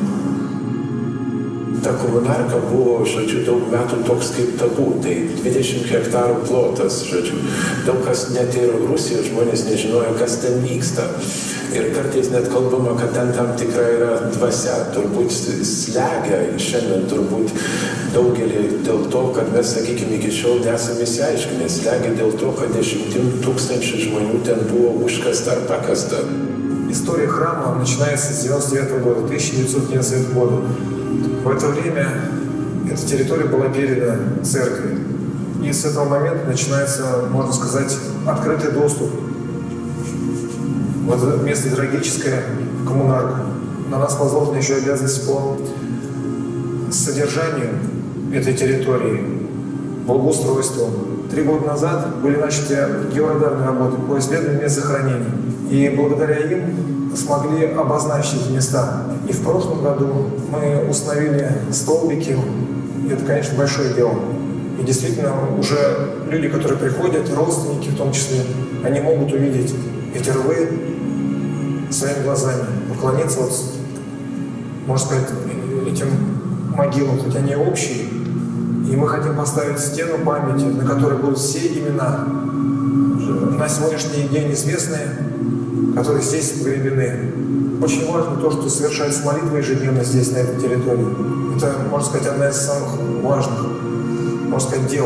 Ta komunarka buvo, žodžiu, daug metų toks kaip tabu, tai 20 hektarų plotas, žodžiu. Daug kas, net ir Rusijos žmonės nežinojo, kas ten vyksta. Ir kartais net kalbama, kad ten tam tikra yra dvasia, turbūt slegia šiandien turbūt daugelį dėl to, kad mes, sakykime, iki šiol nesame įsiaiškinę. Slegia dėl to, kad 10 tūkstančių žmonių ten buvo užkasta ar pakasta. История храма начинается с 1999 года, 1999 года. В это время эта территория была передана церкви. И с этого момента начинается, можно сказать, открытый доступ. Вот место трагическое, коммунарка. На нас возложена еще обязанность по содержанию этой территории, благоустройству. 3 года назад были начаты георадарные работы по исследованию мест захоронений. И благодаря им смогли обозначить эти места. И в прошлом году мы установили столбики. Это, конечно, большое дело. И действительно, уже люди, которые приходят, родственники в том числе, они могут увидеть эти рвы своими глазами, поклониться, вот, можно сказать, этим могилам, хоть они общие. И мы хотим поставить стену памяти, на которой будут все имена, на сегодняшний день известные, которые здесь погребены. Очень важно то, что совершается молитва ежедневно здесь, на этой территории. Это, можно сказать, одна из самых важных, можно сказать, дел.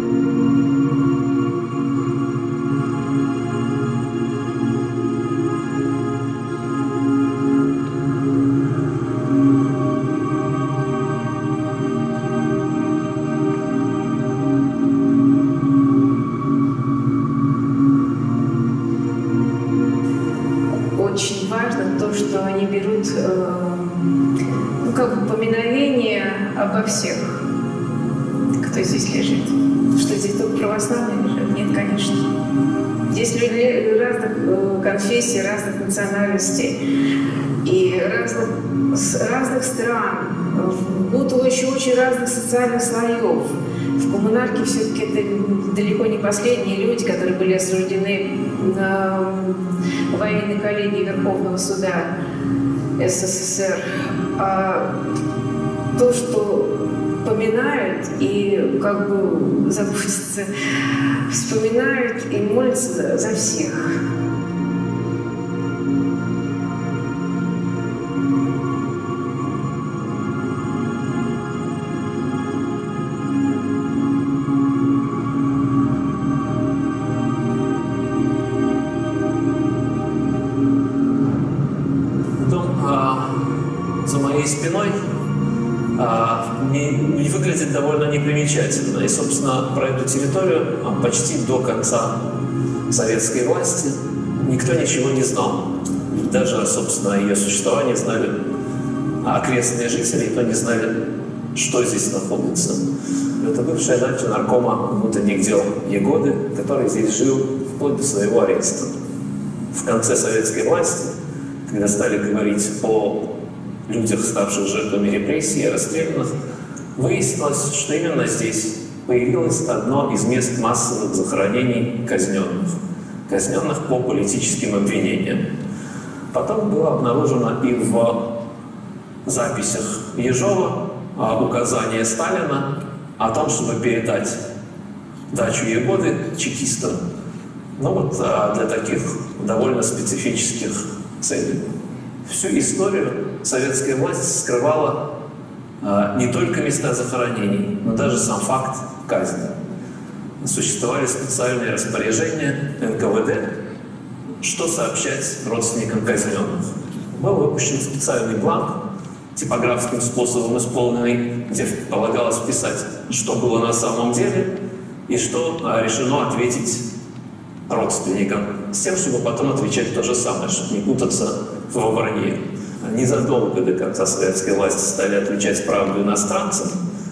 Обо всех, кто здесь лежит. Что здесь только православные лежат? Нет, конечно. Здесь люди разных конфессий, разных национальностей и разных стран, будто очень разных социальных слоев. В коммунарке все-таки это далеко не последние люди, которые были осуждены на военной коллегии Верховного суда СССР. То, что поминают и как бы заботятся, вспоминают и молятся за всех. За моей спиной не выглядит довольно непримечательно. И, собственно, про эту территорию почти до конца советской власти никто ничего не знал. Даже, собственно, ее существование знали окрестные жители, никто не знали, что здесь находится. Это бывший начальник наркома внутренних дел Егоды, который здесь жил вплоть до своего ареста. В конце советской власти, когда стали говорить о людях, ставших жертвами репрессий и расстрелянных, выяснилось, что именно здесь появилось одно из мест массовых захоронений казненных по политическим обвинениям. Потом было обнаружено и в записях Ежова указание Сталина о том, чтобы передать дачу Егоды чекистам. Ну вот для таких довольно специфических целей. Всю историю советская власть скрывала не только места захоронений, но даже сам факт казни. Существовали специальные распоряжения НКВД, что сообщать родственникам казненных. Был выпущен специальный бланк, типографским способом исполненный, где полагалось писать, что было на самом деле и что решено ответить родственникам, с тем, чтобы потом отвечать то же самое, чтобы не путаться во вранье. Незадолго до конца советской власти стали отвечать правду иностранцам,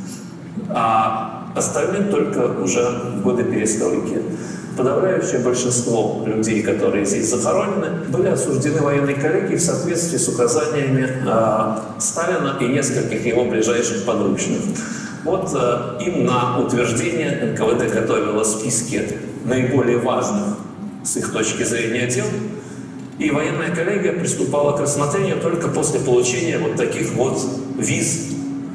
а остальным только уже в годы перестройки. Подавляющее большинство людей, которые здесь захоронены, были осуждены военной коллегией в соответствии с указаниями Сталина и нескольких его ближайших подручных. Вот им на утверждение НКВД готовило списки наиболее важных с их точки зрения дел, и военная коллегия приступала к рассмотрению только после получения вот таких вот виз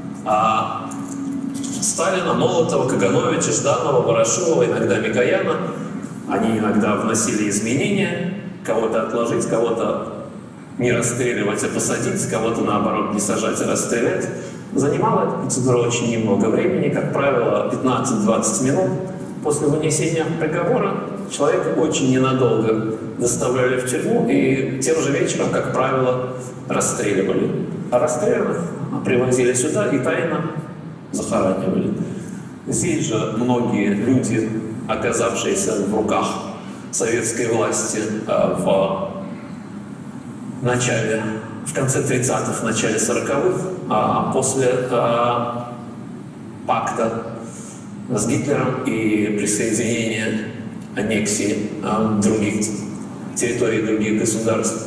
Сталина, Молотова, Кагановича, Жданова, Ворошилова, иногда Микояна. Они иногда вносили изменения, кого-то отложить, кого-то не расстреливать, а посадить, кого-то, наоборот, не сажать, а расстрелять. Занимала эта процедура очень немного времени, как правило, 15-20 минут. После вынесения приговора человека очень ненадолго доставляли в тюрьму и тем же вечером, как правило, расстреливали. А расстрелянных привозили сюда и тайно захоранивали. Здесь же многие люди, оказавшиеся в руках советской власти в конце 30-х, начале 40-х, а после пакта с Гитлером и присоединения, аннексии других территорий, других государств.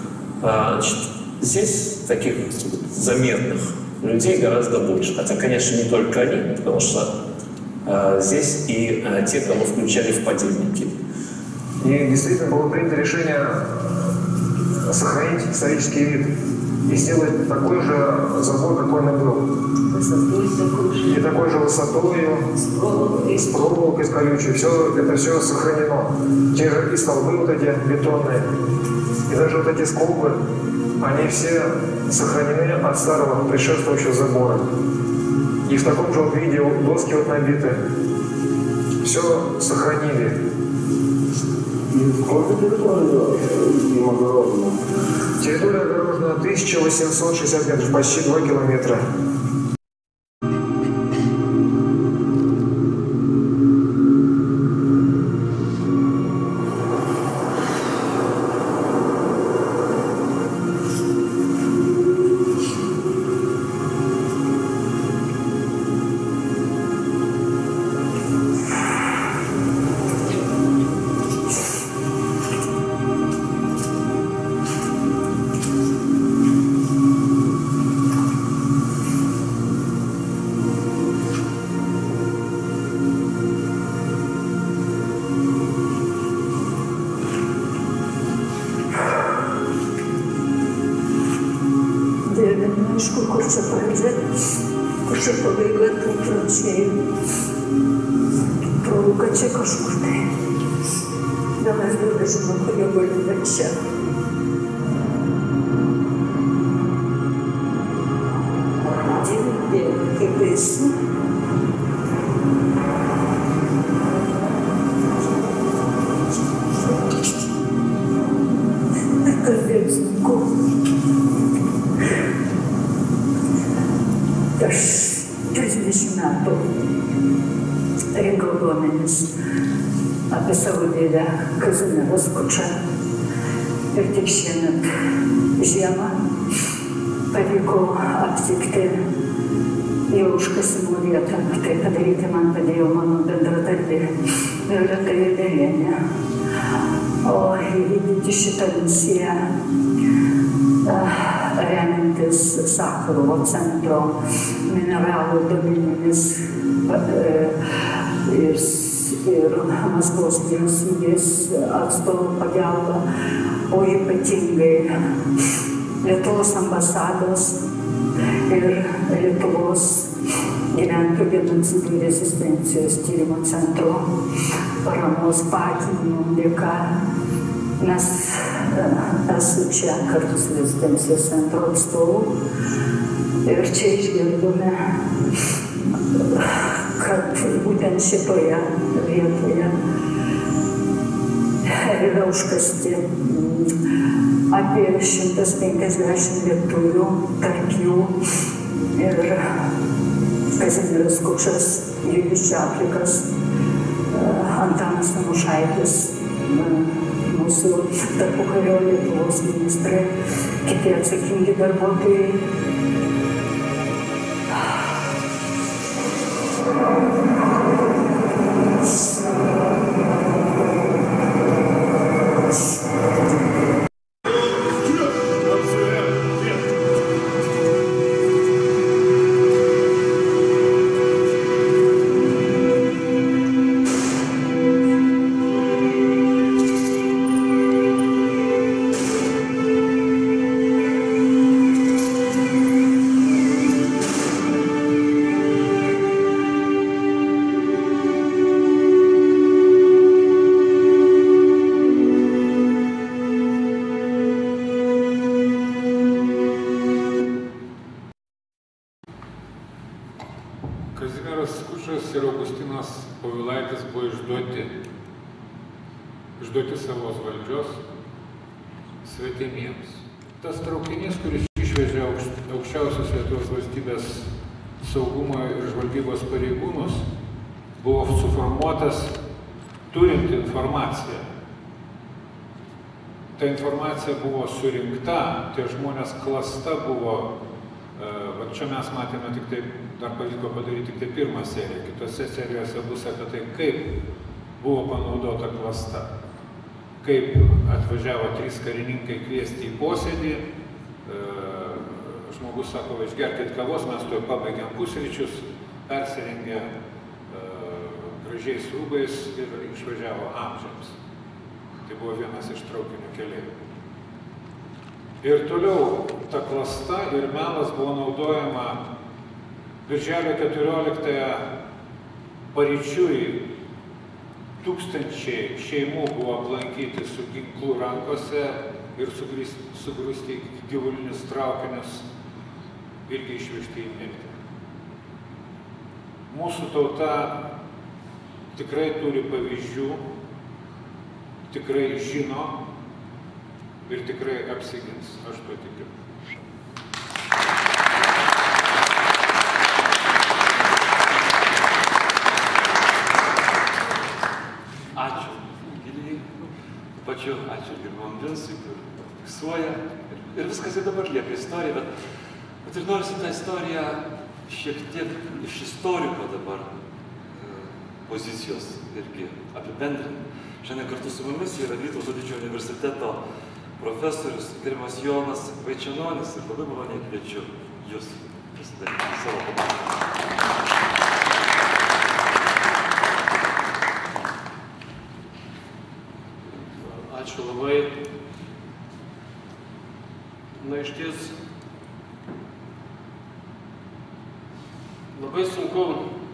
Здесь таких заметных людей гораздо больше. Хотя, конечно, не только они, потому что здесь и те, кого включали в подельники. И действительно было принято решение сохранить исторический вид и сделать такой же забор, какой он был. И такой же высотой, с проволокой, с колючей. Это все сохранено. Те же и столбы вот эти бетонные, и даже вот эти скобы, они все сохранены от старого предшествующего забора. И в таком же вот виде доски вот набиты. Все сохранили. Сколько территория им огорожена? Территория огорожена 1860 метров, почти 2 километра. Apie savo dėdę Kazimierą Skučą. Ir tik šiemet žiemą pavyko aptikti jau užkasimo vietą. Tai padaryti man padėjo mano bendradarbė Violeta Judelienė. O įvykdyti šitą misiją remiantis Sakarovo centro mineralų duomenimis ir Maskvos vyriausybės atstovų pagalba, o ypatingai Lietuvos ambasados ir Lietuvos gyventojų genocidų rezistencijos tyrimo centro paramos patinimų dėka. Mes esu čia kartu su rezistencijos centro atstovu ir čia išgirdome, kad būtent šitoje vietoje yra užkasti apie 150 lietuvių, tarp jų ir Kazimieras Skučas, Julius Čaplikas, Antanas Samušaitis, mūsų tarpukario Lietuvos ministrai, kiti atsakingi darbuotojai. Kazimieras Skučas ir Augustinas Povilaitis buvo išduoti savos valdžios svetimiems. Tas traukinys, kuris išvežė aukščiausius Lietuvos valstybės saugumo ir žvalgybos pareigūnus, buvo suformuotas turint informaciją. Ta informacija buvo surinkta, tie žmonės klasta buvo. Va čia mes matėme tik tai, dar pavyko padaryti tik tai pirmą seriją, kitose serijose bus apie tai, kaip buvo panaudota klasta, kaip atvažiavo 3 karininkai kviesti į posėdį, žmogus sako, išgerkit kavos, mes tuoj pabaigėm pusryčius, persirengė gražiais rūbais ir išvažiavo amžiams. Tai buvo vienas iš traukinio keleivių. Ir toliau ta klasta ir melas buvo naudojama Birželio 14-ąją paryčiui. Tūkstančiai šeimų buvo aplankyti su ginklu rankose ir sugrūsti į gyvulinius traukinius, irgi išvežti į mirtį. Mūsų tauta tikrai turi pavyzdžių, tikrai žino ir tikrai apsigins, aš tuo tikiu. Ačiū Gilijai, pačiu ačiū gerbiamam Vincui, kur fiksuoja ir viskas ir dabar lieka istorija, bet ir norisi tą istoriją šiek tiek iš istoriko dabar pozicijos irgi apibendrinti. Šiandien kartu su mumis yra Vytauto Didžiojo universiteto profesorius gerbiamas Jonas Vaičenonis ir labai maloniai kviečiu jūs prisidaryti savo komandą. Ačiū labai. Na, iš ties labai sunku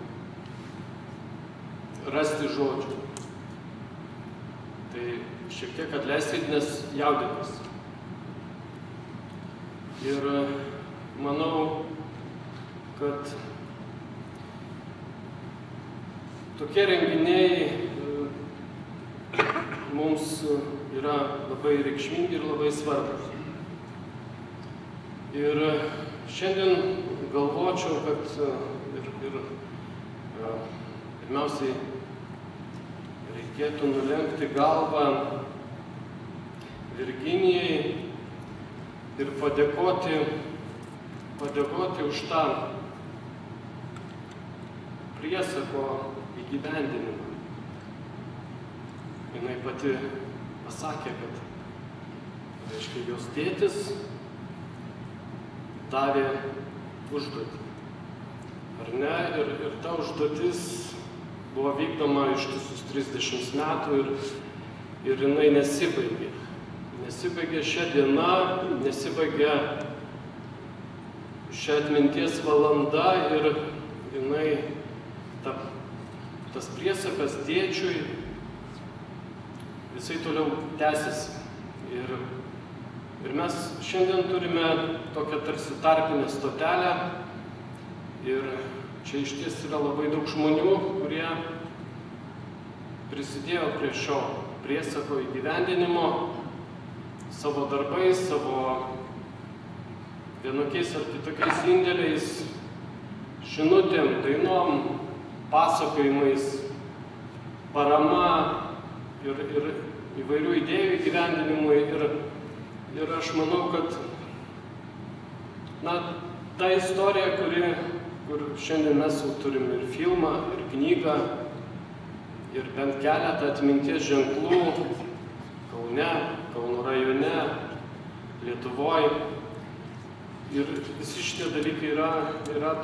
rasti žodžių. Tai šiek tiek atleiskit, nes jaudinės. Ir manau, kad tokie renginiai mums yra labai reikšmingi ir labai svarbus. Ir šiandien galvočiau, kad pirmiausiai reikėtų nulenkti galvą Virginijai ir padėkoti už tą priesako įgyvendinimą. Jinai pati pasakė, kad, reiškia, jos tėtis davė užduotį. Ar ne? Ir ta užduotis buvo vykdoma ištisus 30 metų ir jinai nesibaigė. Nesibaigė šią dieną, nesibaigė šią atminties valanda ir jinai, tas priesakas tėčiui, jisai toliau tęsiasi. Ir mes šiandien turime tokią tarsi tarpinę stotelę ir čia iš ties yra labai daug žmonių, kurie prisidėjo prie šio priesako įgyvendinimo savo darbais, savo vienokiais ar kitokiais indėliais, žinutėm, dainom, pasakojimais, parama ir įvairių idėjų įgyvendinimui ir aš manau, kad ta istorija, kur šiandien mes jau turim ir filmą, ir knygą, ir bent keletą atminties ženklų Kaune, Kauno rajone, Lietuvoje. Ir visi šitie dalykai yra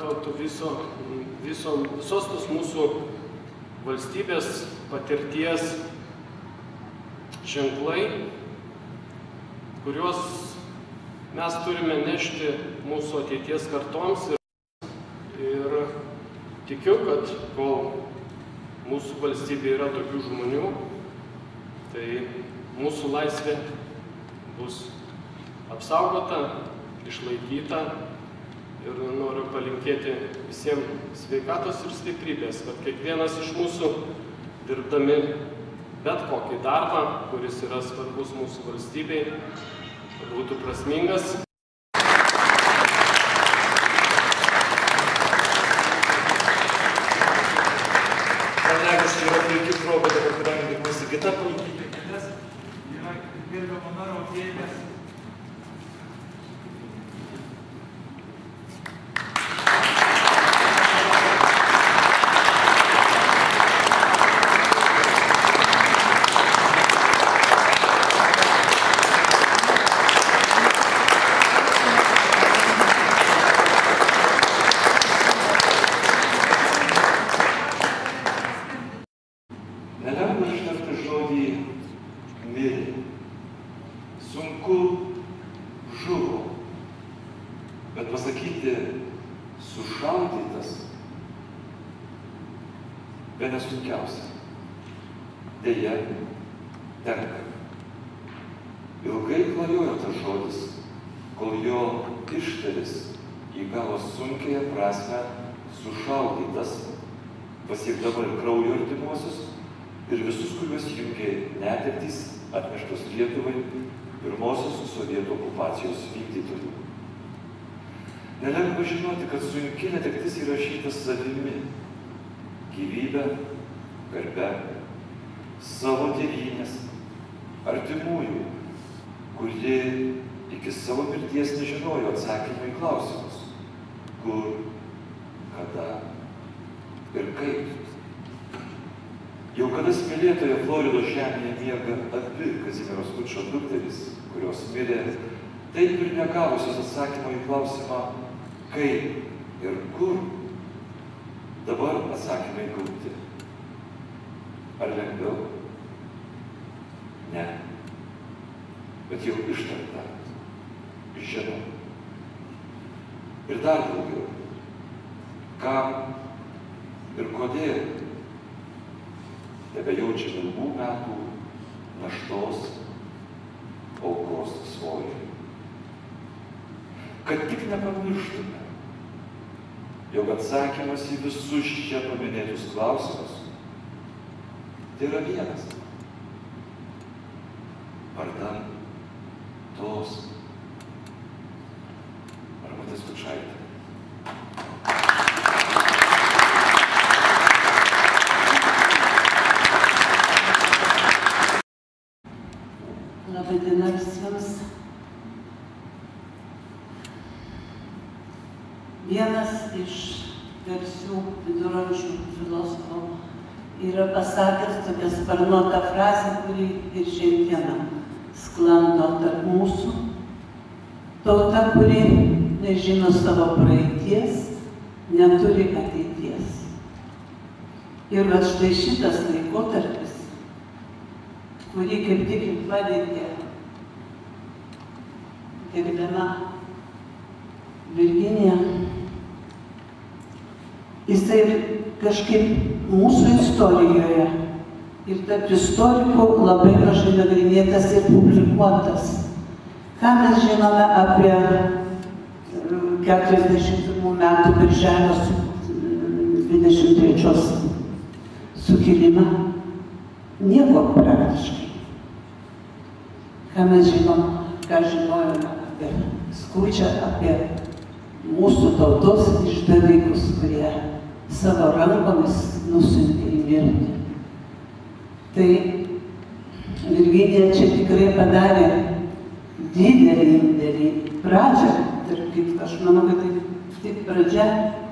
visos tos mūsų valstybės patirties ženklai, kuriuos mes turime nešti mūsų ateities kartoms. Ir tikiu, kad kol mūsų valstybė yra tokių žmonių, tai mūsų laisvė bus apsaugota, išlaikyta. Ir noriu palinkėti visiems sveikatos ir stiprybės, kad kiekvienas iš mūsų, dirbdami bet kokį darbą, kuris yra svarbus mūsų valstybei, būtų prasmingas. Kolegos, čia yra puikiai proga, dabar kadangi mūsų kita puikiai kitas yra gerbiamo mero tėvės. Nelengva ištarti žodį mirė. Sunku žuvo. Bet pasakyti sušaudytas bene sunkiausia. Deja, tenka. Ilgai klajojo tas žodis, kol jo ištaris įgavo sunkiąją prasmę sušaudytas, pasiekdavo ir kraujo artimuosius, ir visus, kuriuos jungė netektys atneštos Lietuvai pirmosios sovietų okupacijos vykdytojų. Nelengva žinoti, kad sunki netektis įrašyta savimi, gyvybe, garbe, savo tėvynės, artimųjų, kurie iki savo mirties nežinojo atsakymų į klausimus, kur, kada ir kaip. Jau kada smėlėtoje Floridos žemėje miega abi Kazimiero Skučo dukterys, kurios mirė, taip ir negavusios atsakymą į klausimą, kaip ir kur, dabar atsakymai gauti. Ar lengviau? Ne. Bet jau ištarta. Žinau. Ir dar daugiau. Kam ir kodėl tebejaučia ilgų metų naštos aukos svorį. Kad tik nepamirštume, jog atsakymas į visus čia paminėtus klausimus tai yra vienas. Vardan tos Ramutės Skučaitė. Labadiena visiems. Vienas iš garsių viduramžių filosofų yra pasakęs tokią sparnuotą frazę, kuri ir šiandieną sklando tarp mūsų. Tauta, kuri nežino savo praeities, neturi ateities. Ir va štai šitas laikotarpis, kurį kaip tik ir pateikė gerbiama Virginija, jisai kažkaip mūsų istorijoje ir tarp istorikų labai mažai nagrinėtas ir publikuotas. Ką mes žinome apie 41 metų birželio 23 sukilimą? Nieko praktiškai. Ką mes žinom, ką žinojome apie Skučą, apie mūsų tautos išdavikus, kurie savo rankomis nusiuntė į mirtį. Tai Virginija čia tikrai padarė didelį indėlį. Pradžią, tarp kitko, aš manau, kad tai tik pradžia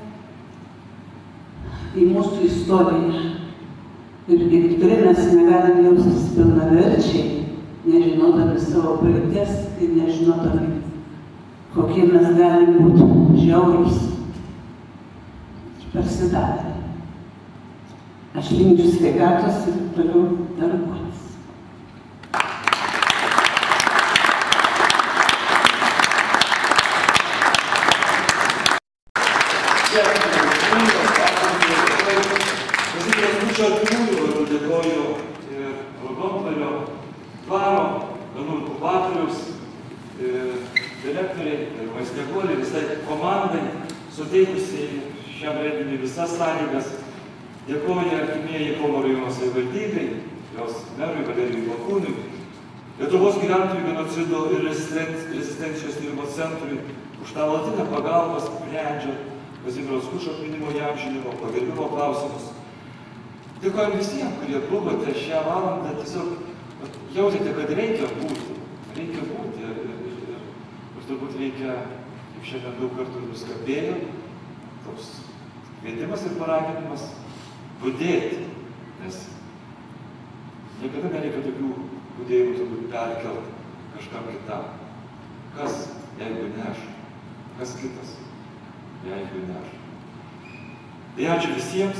į mūsų istoriją. Ir tikrai mes negalim jaustis pilnaverčiai, nežinodami savo praeities ir nežinodami, kokie mes galim būti žiaurūs ir parsidavę. Aš linkiu sveikatos ir toliau darbuotis. Dėkoju ir Raudondvario dvaro, menų inkubatoriaus, direktoriai, vaisdėkoliai, visai komandai, suteikusiai šiam renginiui visas sąlygas. Dėkoju artimieji Kauno rajono savivaldybei, jos merui Valerijui Lakūnui, Lietuvos gyventojų genocido ir rezistencijos tyrimo centrui už tą nuolatinę pagalbą sprendžiant Kazimiero Skučo atminimo įamžinimo, pagerbimo klausimus. Dėkoju visiems, kurie buvote šią valandą, tiesiog jautėte, kad reikia būti. Ir turbūt reikia, kaip šiandien daug kartų nuskambėjo, toks kvietimas ir paraginimas budėti, nes niekada nereikia tokių budėjimų turbūt perkelt kažkam kitam. Kas, jeigu ne aš? Kas kitas, jeigu ne aš? Tai ačiū visiems.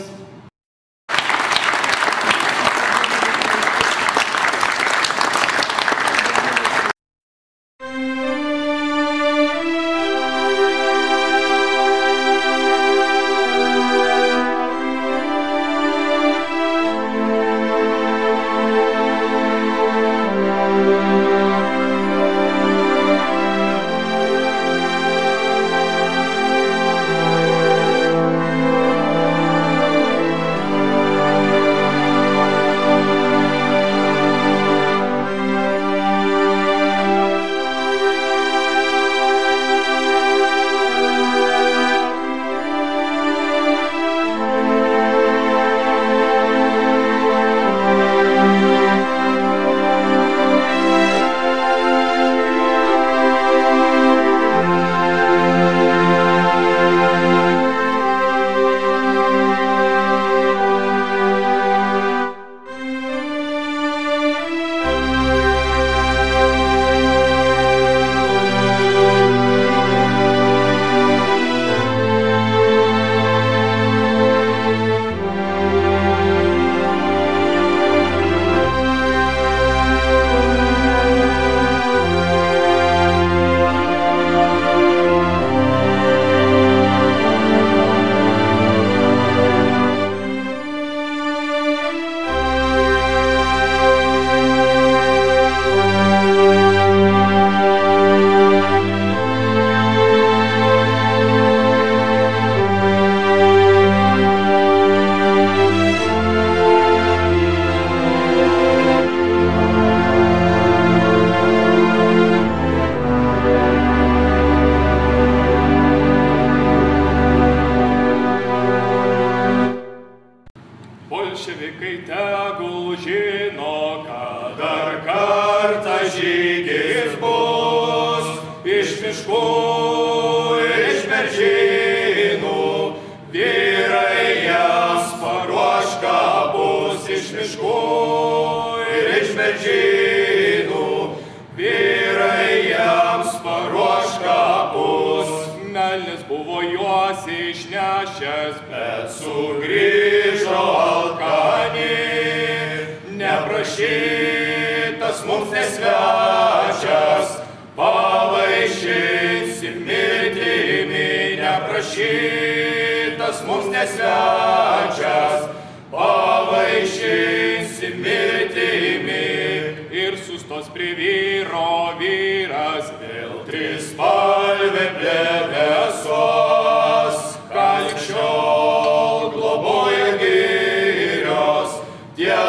Tie